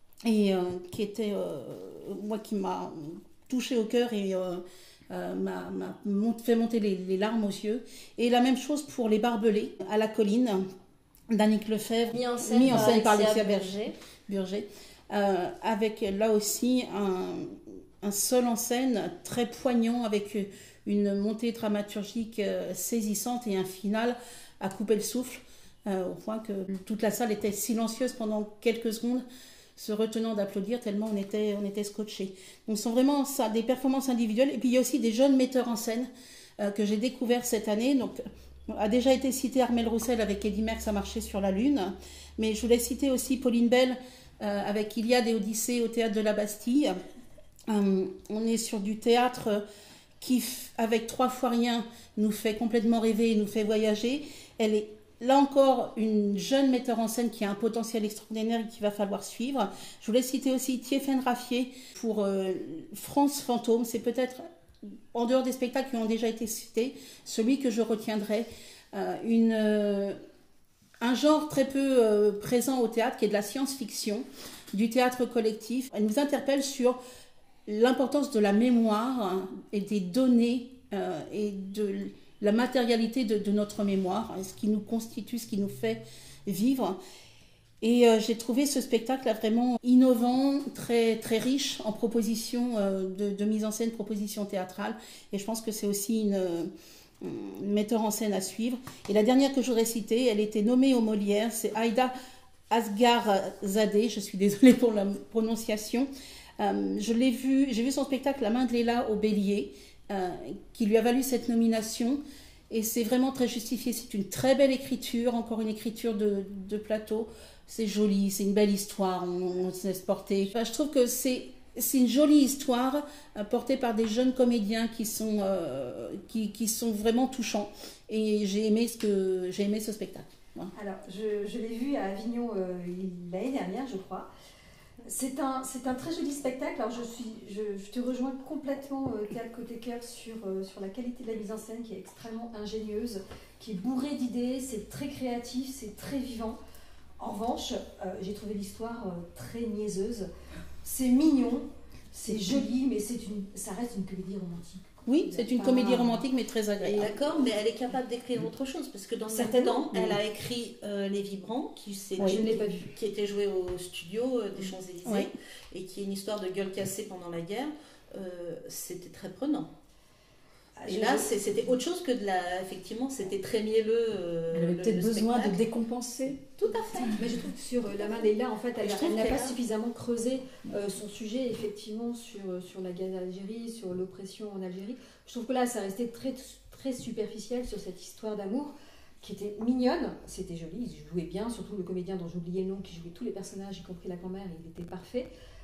et euh, qui était, euh, moi, qui m'a touchée au cœur et euh, euh, m'a, m'a fait monter les, les larmes aux yeux. Et la même chose pour Les Barbelés à la Colline, d'Annick Lefebvre, mis en scène, mis en scène par Alexia Burger, Burger euh, avec là aussi un, un seul en scène très poignant, avec une montée dramaturgique euh, saisissante et un final à couper le souffle, euh, au point que toute la salle était silencieuse pendant quelques secondes, se retenant d'applaudir tellement on était, on était scotchés. Donc ce sont vraiment ça, des performances individuelles. Et puis il y a aussi des jeunes metteurs en scène euh, que j'ai découverts cette année. Donc, a déjà été cité Armelle Roussel avec Eddy Merckx à marcher sur la Lune, mais je voulais citer aussi Pauline Bell euh, avec Iliade et Odyssée au Théâtre de la Bastille. Euh, on est sur du théâtre qui, avec Trois fois rien, nous fait complètement rêver et nous fait voyager. Elle est là encore une jeune metteur en scène qui a un potentiel extraordinaire et qu'il va falloir suivre. Je voulais citer aussi Thiéphène Raffier pour euh, France Fantôme. C'est peut-être, en dehors des spectacles qui ont déjà été cités, celui que je retiendrai. Euh, une, euh, un genre très peu euh, présent au théâtre qui est de la science-fiction, du théâtre collectif. Elle nous interpelle sur l'importance de la mémoire hein, et des données euh, et de la matérialité de, de notre mémoire, hein, ce qui nous constitue, ce qui nous fait vivre. Et euh, j'ai trouvé ce spectacle là, vraiment innovant, très, très riche en propositions euh, de, de mise en scène, propositions théâtrales. Et je pense que c'est aussi une, une metteur en scène à suivre. Et la dernière que j'aurais citée, elle était nommée au Molière, c'est Aïda Asgharzadeh, je suis désolée pour la prononciation. Euh, je l'ai vu, j'ai vu son spectacle La main de Léla au Bélier, euh, qui lui a valu cette nomination. Et c'est vraiment très justifié. C'est une très belle écriture, encore une écriture de, de plateau. C'est joli, c'est une belle histoire, on, on se laisse porter. Enfin, je trouve que c'est, c'est une jolie histoire euh, portée par des jeunes comédiens qui sont, euh, qui, qui sont vraiment touchants. Et j'ai aimé ce, que, j'ai aimé ce spectacle. Voilà. Alors, je, je l'ai vu à Avignon euh, l'année dernière, je crois. C'est un, c'est un très joli spectacle. Alors je, suis, je, je te rejoins complètement, euh, Théâtre Côté Cœur, sur, euh, sur la qualité de la mise en scène qui est extrêmement ingénieuse, qui est bourrée d'idées, c'est très créatif, c'est très vivant. En revanche, euh, j'ai trouvé l'histoire euh, très niaiseuse. C'est mignon, c'est joli, mais c'est une, ça reste une comédie romantique. Oui, c'est une comédie romantique, mais très agréable. D'accord, mais elle est capable d'écrire autre chose, parce que dans le même temps, elle a écrit euh, Les Vibrants, qui, oui, je l'ai pas vu. qui était joué au studio euh, des Champs-Élysées, oui. et qui est une histoire de gueule cassée pendant la guerre. Euh, c'était très prenant. Et je là, c'est, c'était autre chose que de la... Effectivement, c'était très mielleux. Euh, Elle avait le, peut-être le besoin spectacle. de décompenser. Tout à fait. Mais je trouve que sur euh, Lama Leila, en fait, elle, Je a- trouve elle n'a qu'elle pas a- suffisamment creusé euh, son sujet, effectivement, sur, euh, sur la guerre d'Algérie, sur l'oppression en Algérie. Je trouve que là, ça restait très, très superficiel sur cette histoire d'amour qui était mignonne. C'était joli, il jouait bien, surtout le comédien dont j'oubliais le nom, qui jouait tous les personnages, y compris la grand-mère, il était parfait.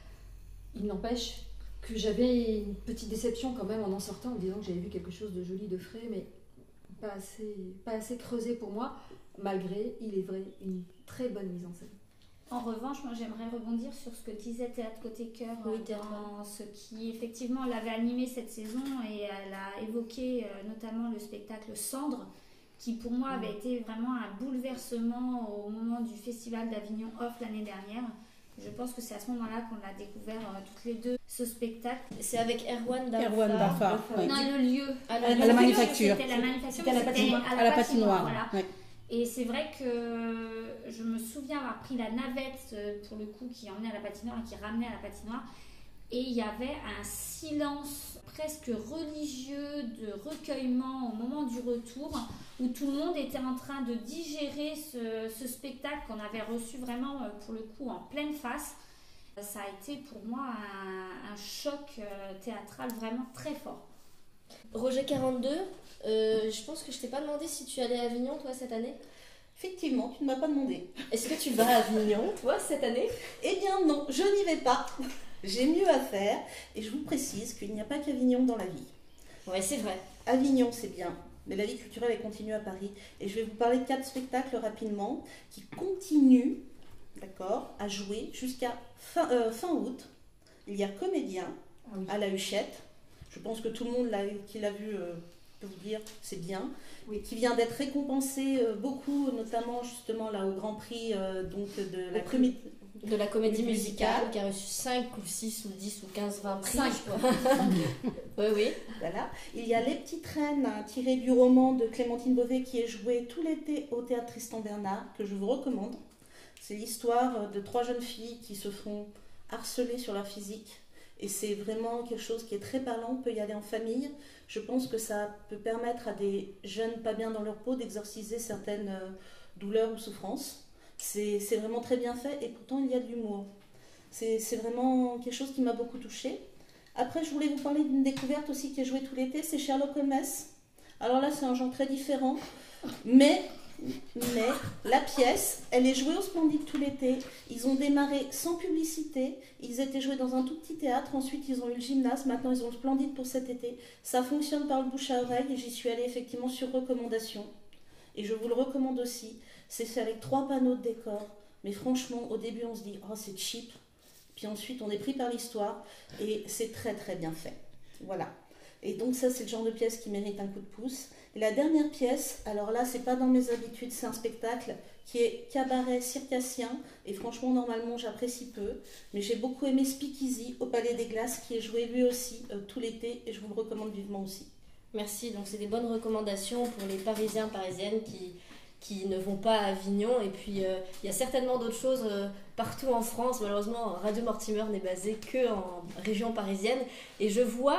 Il n'empêche que j'avais une petite déception quand même en en sortant, en me disant que j'avais vu quelque chose de joli, de frais, mais pas assez, pas assez creusé pour moi, malgré, il est vrai, une très bonne mise en scène. En revanche, moi j'aimerais rebondir sur ce que disait Théâtre Côté Cœur, Oui, euh, dans ce qui effectivement l'avait animé cette saison, et elle a évoqué euh, notamment le spectacle Cendre, qui pour moi avait été vraiment un bouleversement au moment du Festival d'Avignon Off l'année dernière. Je pense que c'est à ce moment-là qu'on a découvert euh, toutes les deux ce spectacle. C'est avec Erwan Dafa. Erwan Dafa, oui. Non, le lieu. À À la, la manufacture. C'était la manufacture, C'était à la c'était patinoire. à À la patinoire. voilà. oui. Et c'est vrai que je me souviens avoir pris la navette, euh, pour le coup, qui emmenait à la patinoire et qui ramenait à la patinoire. Et il y avait un silence presque religieux de recueillement au moment du retour, où tout le monde était en train de digérer ce, ce spectacle qu'on avait reçu vraiment, euh, pour le coup, en pleine face. Ça a été pour moi un, un choc euh, théâtral vraiment très fort. Roger quarante-deux, euh, je pense que je t'ai pas demandé si tu allais à Avignon, toi, cette année. Effectivement, tu ne m'as pas demandé. Est-ce que tu vas à Avignon, toi, cette année? Eh bien non, je n'y vais pas. J'ai mieux à faire, et je vous précise qu'il n'y a pas qu'Avignon dans la vie. Ouais, c'est vrai. Avignon, c'est bien, mais la vie culturelle, elle continue à Paris. Et je vais vous parler de quatre spectacles rapidement qui continuent, d'accord, à jouer jusqu'à fin, euh, fin août. Il y a Comédien Ah oui. à la Huchette. Je pense que tout le monde l'a, qui l'a vu euh, peut vous dire c'est bien. Oui. Qui vient d'être récompensé euh, beaucoup, notamment justement là au Grand Prix euh, donc, de la Au prix comédie. De la comédie Musicale. musicale, qui a reçu cinq ou six ou dix ou quinze, vingt prix. cinq. je crois. Oui, oui. Voilà. Il y a Les Petites Reines, hein, tiré du roman de Clémentine Beauvais, qui est joué tout l'été au théâtre Tristan Bernard, que je vous recommande. C'est l'histoire de trois jeunes filles qui se font harceler sur leur physique. Et c'est vraiment quelque chose qui est très parlant. On peut y aller en famille. Je pense que ça peut permettre à des jeunes pas bien dans leur peau d'exorciser certaines euh, douleurs ou souffrances. C'est, c'est vraiment très bien fait, et pourtant il y a de l'humour. C'est, c'est vraiment quelque chose qui m'a beaucoup touchée. Après, je voulais vous parler d'une découverte aussi qui est jouée tout l'été, c'est Sherlock Holmes. Alors là, c'est un genre très différent, mais, mais la pièce, elle est jouée au Splendide tout l'été. Ils ont démarré sans publicité, ils étaient joués dans un tout petit théâtre, ensuite ils ont eu le gymnase, maintenant ils ont le Splendide pour cet été. Ça fonctionne par le bouche à oreille, et j'y suis allée effectivement sur recommandation. Et je vous le recommande aussi. C'est fait avec trois panneaux de décor. Mais franchement, au début, on se dit « Oh, c'est cheap ». Puis ensuite, on est pris par l'histoire. Et c'est très, très bien fait. Voilà. Et donc ça, c'est le genre de pièce qui mérite un coup de pouce. Et la dernière pièce, alors là, c'est pas dans mes habitudes, c'est un spectacle qui est cabaret circassien. Et franchement, normalement, j'apprécie peu. Mais j'ai beaucoup aimé Speakeasy au Palais des Glaces, qui est joué lui aussi euh, tout l'été. Et je vous le recommande vivement aussi. Merci. Donc, c'est des bonnes recommandations pour les Parisiens, Parisiennes qui... qui ne vont pas à Avignon. Et puis, euh, il y a certainement d'autres choses euh, partout en France. Malheureusement, Radio Mortimer n'est basé qu'en région parisienne. Et je vois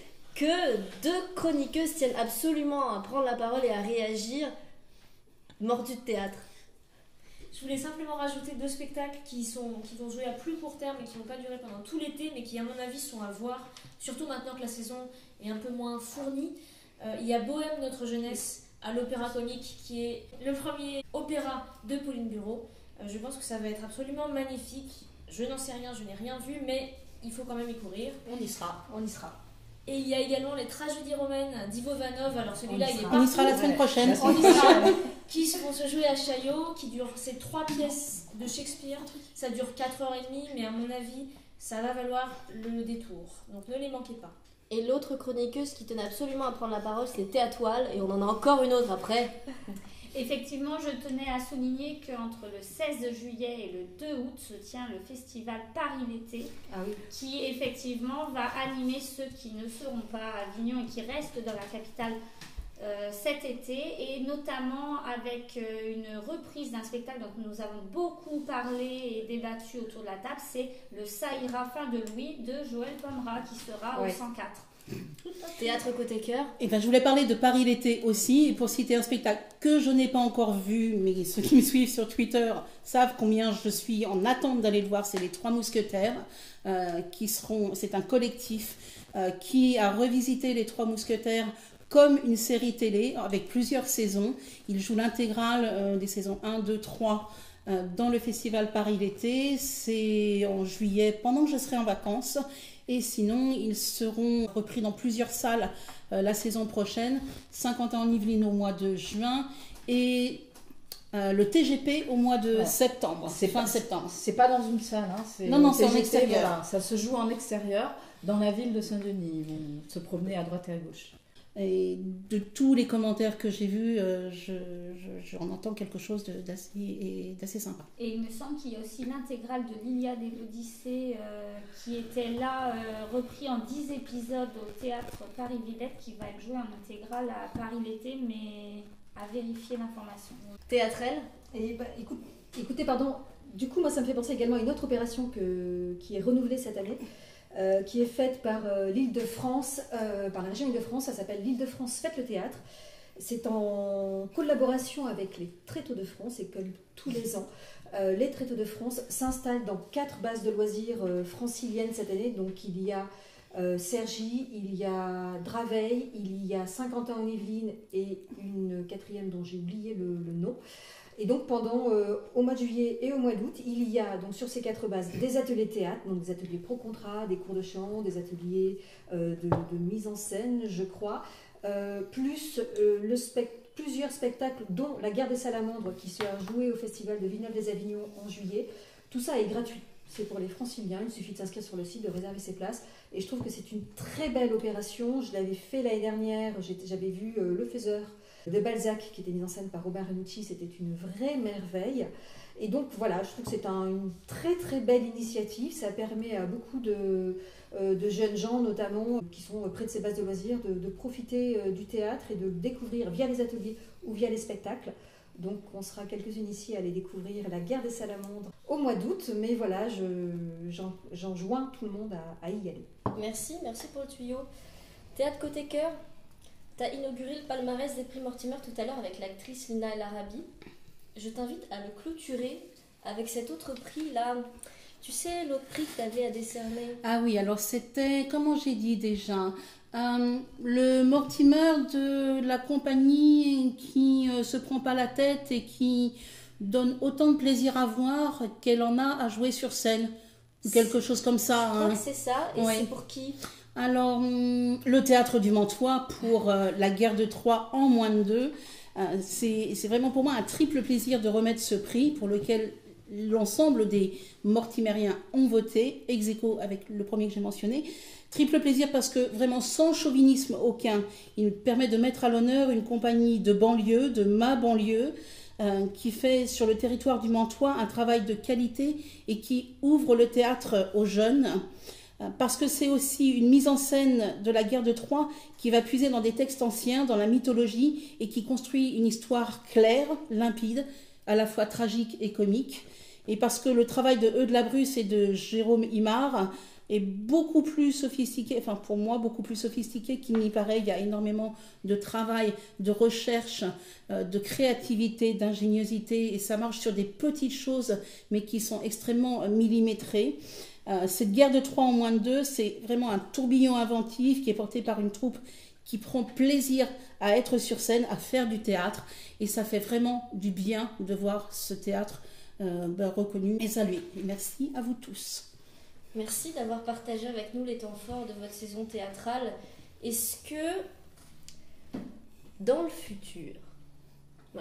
que deux chroniqueuses tiennent absolument à prendre la parole et à réagir. Mordu de théâtre. Je voulais simplement rajouter deux spectacles qui, sont, qui vont jouer à plus court terme et qui ne vont pas durer pendant tout l'été, mais qui, à mon avis, sont à voir, surtout maintenant que la saison est un peu moins fournie. Euh, il y a Bohème, notre jeunesse, à l'Opéra Comique, qui est le premier opéra de Pauline Bureau. Euh, je pense que ça va être absolument magnifique. Je n'en sais rien, je n'ai rien vu, mais il faut quand même y courir. On y sera. On y sera. Et il y a également les tragédies romaines d'Ivo Vanov. Alors celui-là, il est On partout. y sera la semaine prochaine. On y sera. Qui vont se jouer à Chaillot, qui durent ces trois pièces de Shakespeare. Ça dure quatre heures trente, mais à mon avis, ça va valoir le détour. Donc ne les manquez pas. Et l'autre chroniqueuse qui tenait absolument à prendre la parole, c'était Théatoile, et on en a encore une autre après. Effectivement, je tenais à souligner qu'entre le seize juillet et le deux août se tient le festival Paris l'été, Ah oui. qui effectivement va animer ceux qui ne seront pas à Avignon et qui restent dans la capitale euh, cet été, et notamment avec euh, une reprise d'un spectacle dont nous avons beaucoup parlé et débattu autour de la table, c'est le Ça ira fin de Louis de Joël Pomera qui sera Ouais. au cent quatre. Théâtre côté cœur. Et ben, je voulais parler de Paris l'été aussi, et pour citer un spectacle que je n'ai pas encore vu, mais ceux qui me suivent sur Twitter savent combien je suis en attente d'aller le voir, c'est les Trois Mousquetaires, euh, qui seront, c'est un collectif euh, qui a revisité les Trois Mousquetaires comme une série télé avec plusieurs saisons. Ils jouent l'intégrale euh, des saisons un, deux, trois euh, dans le festival Paris l'été. C'est en juillet, pendant que je serai en vacances. Et sinon, ils seront repris dans plusieurs salles euh, la saison prochaine. cinquante ans en Yvelines au mois de juin et euh, le T G P au mois de Ouais. septembre. C'est fin pas- septembre. C'est pas dans une salle, hein, c'est Non, non, c'est en T G P, extérieur. voilà, ça se joue en extérieur, dans la ville de Saint-Denis. Ils vont se promener à droite et à gauche. Et de tous les commentaires que j'ai vus, euh, je, je- j'en entends quelque chose de- d'assez, et d'assez sympa. Et il me semble qu'il y a aussi l'intégrale de l'Iliade et l'Odyssée euh, qui était là, euh, repris en dix épisodes au théâtre Paris-Villette, qui va être joué en intégrale à Paris l'été, mais à vérifier l'information. Théâtrelle. Et bah, écoute, écoutez, pardon, du coup, moi, ça me fait penser également à une autre opération que, qui est renouvelée cette année, euh, qui est faite par euh, l'Île-de-France, euh, par la région Île-de-France. Ça s'appelle l'Île-de-France Fête le Théâtre. C'est en collaboration avec les Tréteaux de France, et comme tous les ans, euh, les Tréteaux de France s'installent dans quatre bases de loisirs euh, franciliennes cette année. Donc il y a euh, Cergy, il y a Draveil, il y a Saint-Quentin-en-Yvelines et une quatrième dont j'ai oublié le, le nom. Et donc pendant euh, au mois de juillet et au mois d'août, il y a donc sur ces quatre bases des ateliers théâtre, donc des ateliers pro contrat, des cours de chant, des ateliers euh, de, de mise en scène, je crois, euh, plus euh, le spec- plusieurs spectacles, dont La Guerre des Salamandres qui sera joué au festival de Villeneuve-les-Avignon en juillet. Tout ça est gratuit. C'est pour les franciliens, il suffit de s'inscrire sur le site, de réserver ses places. Et je trouve que c'est une très belle opération. Je l'avais fait l'année dernière, j'étais- j'avais vu euh, Le Faiseur de Balzac, qui était mise en scène par Robert Renucci. C'était une vraie merveille. Et donc voilà, je trouve que c'est un- une très très belle initiative. Ça permet à beaucoup de, euh, de jeunes gens, notamment, qui sont près de ces bases de loisirs, de, de profiter euh, du théâtre et de le découvrir via les ateliers ou via les spectacles. Donc on sera quelques-unes ici à aller découvrir La Guerre des Salamandres au mois d'août. Mais voilà, je- j'en- j'enjoins tout le monde à, à y aller. Merci, merci pour le tuyau. Théâtre côté cœur. Tu as inauguré le palmarès des prix Mortimer tout à l'heure avec l'actrice Lina El Arabi. Je t'invite à le clôturer avec cet autre prix là. Tu sais, l'autre prix que tu avais à décerner. Ah oui, alors c'était, comment j'ai dit déjà, euh, le Mortimer de la compagnie qui euh, se prend pas la tête et qui donne autant de plaisir à voir qu'elle en a à jouer sur scène. Ou quelque chose comme ça. Je crois hein. que c'est ça. Et Ouais. c'est pour qui? Alors, hum, le Théâtre du Mantois pour euh, la guerre de Troie en moins de deux. Euh, c'est c'est vraiment pour moi un triple plaisir de remettre ce prix pour lequel l'ensemble des mortimériens ont voté, ex aequo avec le premier que j'ai mentionné. Triple plaisir parce que vraiment sans chauvinisme aucun, il permet de mettre à l'honneur une compagnie de banlieue, de ma banlieue, euh, qui fait sur le territoire du Mantois un travail de qualité et qui ouvre le théâtre aux jeunes. Parce que c'est aussi une mise en scène de la guerre de Troie qui va puiser dans des textes anciens, dans la mythologie, et qui construit une histoire claire, limpide, à la fois tragique et comique. Et parce que le travail de Eudes Labrusse et de Jérôme Imard est beaucoup plus sophistiqué, enfin pour moi beaucoup plus sophistiqué qu'il n'y paraît. Il y a énormément de travail, de recherche, euh, de créativité, d'ingéniosité, et ça marche sur des petites choses, mais qui sont extrêmement euh, millimétrées. Euh, cette guerre de Troie en moins de deux, c'est vraiment un tourbillon inventif qui est porté par une troupe qui prend plaisir à être sur scène, à faire du théâtre, et ça fait vraiment du bien de voir ce théâtre euh, ben, reconnu et salué. Et merci à vous tous. Merci d'avoir partagé avec nous les temps forts de votre saison théâtrale. Est-ce que, dans le futur, voilà,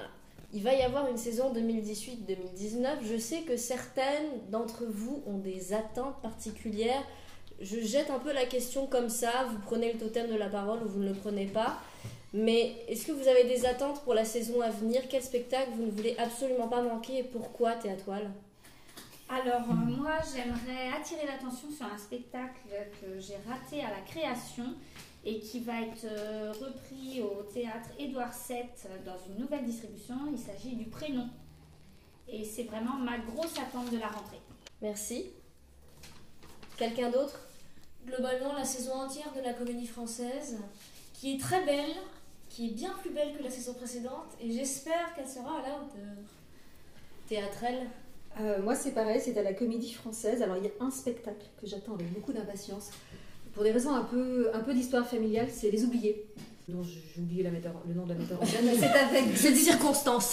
Il va y avoir une saison deux mille dix-huit deux mille dix-neuf. Je sais que certaines d'entre vous ont des attentes particulières. Je jette un peu la question comme ça. Vous prenez le totem de la parole ou vous ne le prenez pas. Mais est-ce que vous avez des attentes pour la saison à venir? Quel spectacle vous ne voulez absolument pas manquer et pourquoi, Théatoile? Alors, euh, moi, j'aimerais attirer l'attention sur un spectacle que j'ai raté à la création et qui va être euh, repris au théâtre Édouard sept dans une nouvelle distribution. Il s'agit du Prénom. Et c'est vraiment ma grosse attente de la rentrée. Merci. Quelqu'un d'autre? Globalement, la saison entière de la Comédie Française, qui est très belle, qui est bien plus belle que la saison précédente, et j'espère qu'elle sera à la hauteur. Théâtrelle? Euh, moi, c'est pareil, c'est à la Comédie Française. Alors, il y a un spectacle que j'attends avec beaucoup d'impatience. Pour des raisons un peu, un peu d'histoire familiale, c'est Les Oubliés. dont j'ai oublié la metteur, le nom de la metteur en scène, mais c'est avec... C'est des circonstances.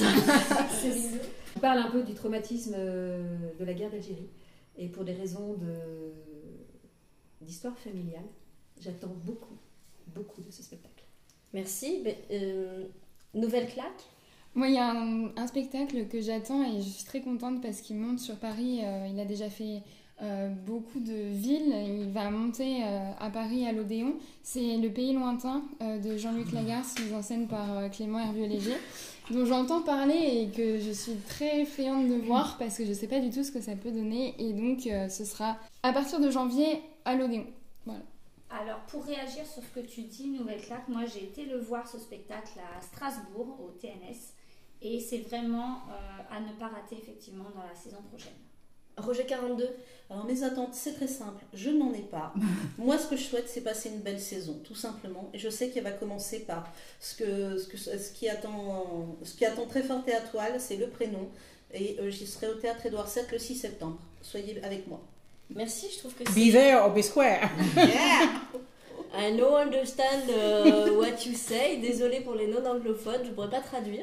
On parle un peu du traumatisme de la guerre d'Algérie. Et pour des raisons de... d'histoire familiale, j'attends beaucoup, beaucoup de ce spectacle. Merci. Euh, nouvelle claque? Moi, il y a un, un spectacle que j'attends et je suis très contente parce qu'il monte sur Paris. Euh, il a déjà fait euh, beaucoup de villes. Il va monter euh, à Paris, à l'Odéon. C'est Le Pays Lointain euh, de Jean-Luc Lagarce, mis en scène par euh, Clément Hervieux-Léger, dont j'entends parler et que je suis très friande de voir parce que je ne sais pas du tout ce que ça peut donner. Et donc, euh, ce sera à partir de janvier à l'Odéon. Voilà. Alors, pour réagir sur ce que tu dis, Nouvelle Claque, moi j'ai été le voir ce spectacle à Strasbourg, au T N S, et c'est vraiment euh, à ne pas rater effectivement dans la saison prochaine. Roger quarante-deux. Alors mes attentes, c'est très simple, je n'en ai pas. Moi, ce que je souhaite, c'est passer une belle saison, tout simplement. Et je sais qu'elle va commencer par ce, que, ce, que, ce, qui, attend, ce qui attend très fort Théâtoile, c'est Le Prénom. Et euh, j'y serai au Théâtre Édouard sept le six septembre. Soyez avec moi. Merci, je trouve que c'est... Be there or be square. Yeah. I no understand uh, what you say. Désolée pour les non-anglophones, je ne pourrais pas traduire.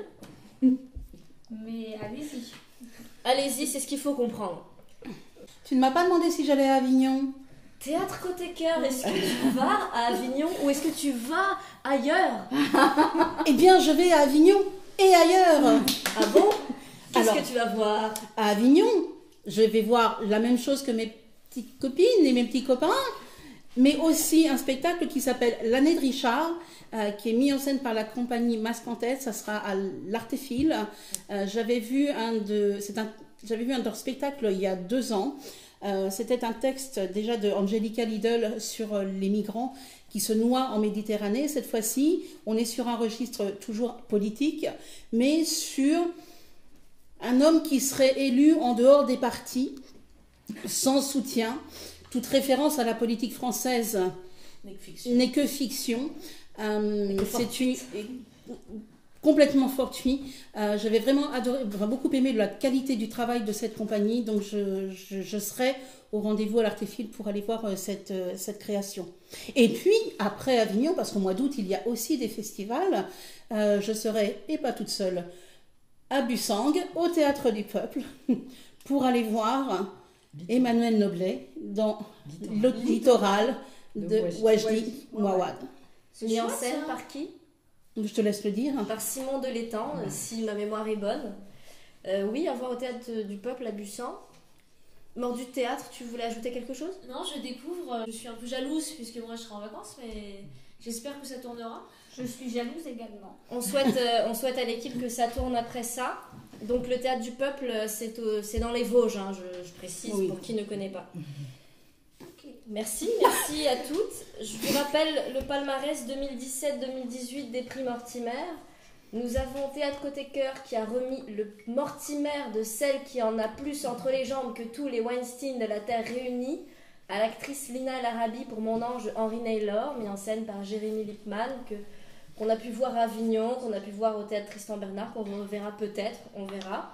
Mais allez-y. Allez-y, c'est ce qu'il faut comprendre. Tu ne m'as pas demandé si j'allais à Avignon. Théâtre côté cœur, est-ce que tu vas à Avignon ou est-ce que tu vas ailleurs? Eh bien, je vais à Avignon et ailleurs. Ah bon? Qu'est-ce Alors, que tu vas voir? À Avignon, je vais voir la même chose que mes petites copines et mes petits copains, mais aussi un spectacle qui s'appelle L'année de Richard, euh, qui est mis en scène par la compagnie Masque en tête. Ça sera à l'Artéfil. Euh, j'avais vu un de, c'est un, j'avais vu un de leurs spectacles il y a deux ans. Euh, c'était un texte déjà de Angelica Lidl sur les migrants qui se noient en Méditerranée. Cette fois-ci, on est sur un registre toujours politique, mais sur un homme qui serait élu en dehors des partis, sans soutien. Toute référence à la politique française n'est que fiction. Euh, c'est une, complètement fortuit. Euh, J'avais vraiment adoré, enfin, beaucoup aimé la qualité du travail de cette compagnie, donc je, je, je serai au rendez-vous à l'Artéfil pour aller voir euh, cette, euh, cette création. Et puis, après Avignon, parce qu'au mois d'août, il y a aussi des festivals, euh, je serai, et pas toute seule, à Bussang, au Théâtre du Peuple, pour aller voir Emmanuel Noblet dans le littoral de Wajdi Mouawad. Mis en scène par qui? Je te laisse le dire. Par Simon Delétang, ouais. Si ma mémoire est bonne. Euh, oui, à voir au Théâtre du Peuple à Bussang. Mordu de théâtre, tu voulais ajouter quelque chose? Non, je découvre, je suis un peu jalouse puisque moi je serai en vacances, mais j'espère que ça tournera. Je suis jalouse également. On souhaite, euh, on souhaite à l'équipe que ça tourne après ça. Donc le Théâtre du Peuple, c'est, au, c'est dans les Vosges, hein, je, je précise, oui. Pour qui ne connaît pas. Okay. Merci, merci à toutes. Je vous rappelle le palmarès deux mille dix-sept deux mille dix-huit des prix Mortimer. Nous avons Théâtre Côté Cœur qui a remis le Mortimer de celle qui en a plus entre les jambes que tous les Weinstein de la Terre réunis, à l'actrice Lina El Arabi pour Mon ange Henry Naylor, mis en scène par Jérémy Lippmann, que... qu'on a pu voir à Avignon, qu'on a pu voir au Théâtre Tristan Bernard, qu'on verra peut-être, on verra.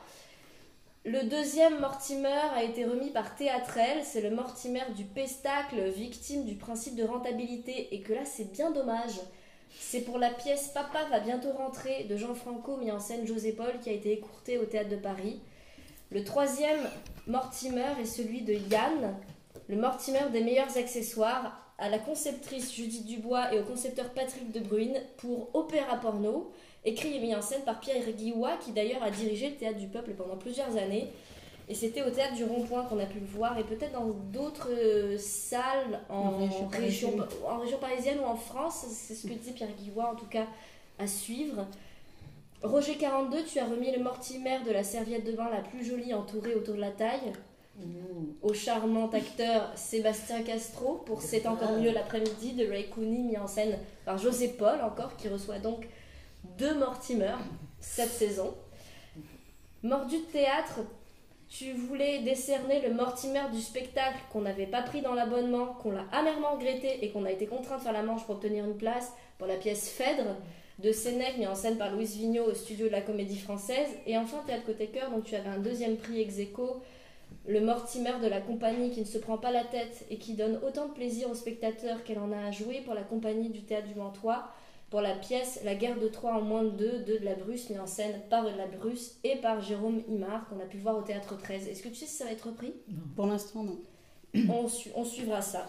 Le deuxième Mortimer a été remis par Théâtrel, c'est le Mortimer du Pestacle, victime du principe de rentabilité, et que là c'est bien dommage. C'est pour la pièce Papa va bientôt rentrer de Jean Franco, mis en scène José Paul, qui a été écourtée au Théâtre de Paris. Le troisième Mortimer est celui de Yann, le Mortimer des meilleurs accessoires, à la conceptrice Judith Dubois et au concepteur Patrick De Bruyne pour Opéra Porno, écrit et mis en scène par Pierre Guillois, qui d'ailleurs a dirigé le Théâtre du Peuple pendant plusieurs années. Et c'était au Théâtre du Rond-Point qu'on a pu le voir, et peut-être dans d'autres euh, salles en, En région région, parisienne. en région parisienne ou en France, c'est ce que dit Pierre Guillois en tout cas, à suivre. Roger quarante-deux, tu as remis le Mortimer de la serviette de bain la plus jolie entourée autour de la taille au charmant acteur Sébastien Castro pour C'est encore mieux l'après-midi de Ray Cooney, mis en scène par José Paul encore, qui reçoit donc deux Mortimer cette saison. Mordu de théâtre, tu voulais décerner le Mortimer du spectacle qu'on n'avait pas pris dans l'abonnement, qu'on l'a amèrement regretté et qu'on a été contraint de faire la manche pour obtenir une place pour la pièce Phèdre de Sénèque, mis en scène par Louise Vigneault au studio de la Comédie Française. Et enfin, Théâtre Côté Cœur, dont tu avais un deuxième prix ex aequo, le Mortimer de la compagnie qui ne se prend pas la tête et qui donne autant de plaisir aux spectateurs qu'elle en a à jouer pour la compagnie du Théâtre du Mantois, pour la pièce La guerre de Troie en moins de deux de De la Bruce, mis en scène par De la Bruce et par Jérôme Imard, qu'on a pu voir au Théâtre treize. Est-ce que tu sais si ça va être repris? Pour l'instant, non. On, su- on suivra ça.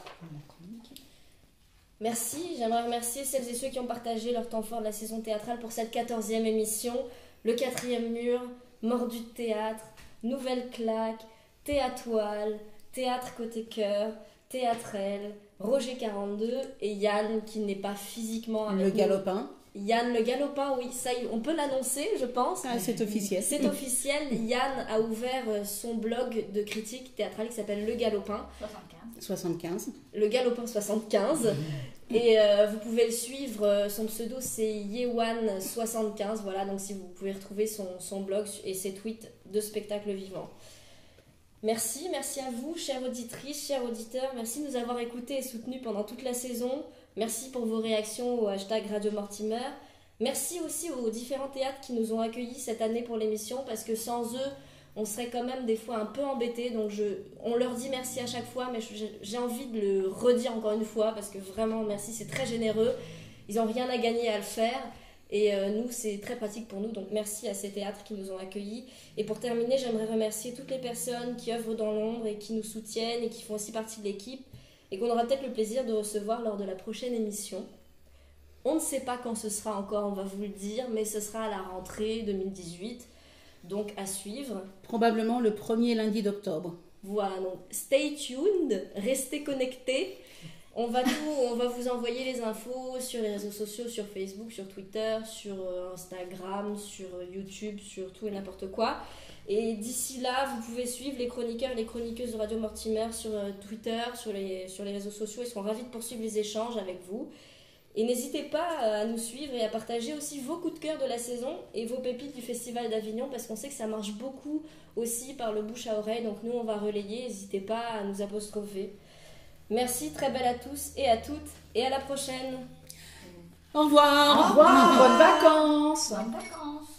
Merci, j'aimerais remercier celles et ceux qui ont partagé leur temps fort de la saison théâtrale pour cette quatorzième émission. Le quatrième mur, Mordu de théâtre, Nouvelle claque, Théâtoile, Théâtre Côté Cœur, Théâtrel, Roger quarante-deux et Yann qui n'est pas physiquement avec Le nous. galopin. Yann le galopin, oui, ça y- on peut l'annoncer, je pense. Ah, c'est officiel. C'est officiel, Yann a ouvert euh, son blog de critique théâtrale qui s'appelle Le Galopin. soixante-quinze. soixante-quinze. Le Galopin soixante-quinze. Et euh, vous pouvez le suivre, euh, son pseudo c'est Yewan soixante-quinze. Voilà, donc si vous pouvez retrouver son, son blog et ses tweets de spectacle vivant. Merci, merci à vous, chères auditrices, chers auditeurs. Merci de nous avoir écoutés et soutenus pendant toute la saison. Merci pour vos réactions au hashtag Radio Mortimer. Merci aussi aux différents théâtres qui nous ont accueillis cette année pour l'émission, parce que sans eux, on serait quand même des fois un peu embêtés. Donc je, on leur dit merci à chaque fois, mais je- j'ai envie de le redire encore une fois, parce que vraiment, merci, c'est très généreux. Ils n'ont rien à gagner à le faire. Et euh, nous, c'est très pratique pour nous. Donc merci à ces théâtres qui nous ont accueillis. Et pour terminer, j'aimerais remercier toutes les personnes qui œuvrent dans l'ombre et qui nous soutiennent et qui font aussi partie de l'équipe et qu'on aura peut-être le plaisir de recevoir lors de la prochaine émission. On ne sait pas quand ce sera encore, on va vous le dire, mais ce sera à la rentrée deux mille dix-huit. Donc à suivre. Probablement le premier lundi d'octobre. Voilà, donc stay tuned, restez connectés. On va, tout, on va vous envoyer les infos sur les réseaux sociaux, sur Facebook, sur Twitter, sur euh, Instagram, sur euh, YouTube, sur tout et n'importe quoi. Et d'ici là, vous pouvez suivre les chroniqueurs et les chroniqueuses de Radio Mortimer sur euh, Twitter, sur les, sur les réseaux sociaux. Ils seront ravis de poursuivre les échanges avec vous. Et n'hésitez pas à nous suivre et à partager aussi vos coups de cœur de la saison et vos pépites du Festival d'Avignon, parce qu'on sait que ça marche beaucoup aussi par le bouche à oreille. Donc nous, on va relayer. N'hésitez pas à nous apostropher. Merci, très belle à tous et à toutes, et à la prochaine. Au revoir. Au revoir, bonnes vacances. Bonnes vacances.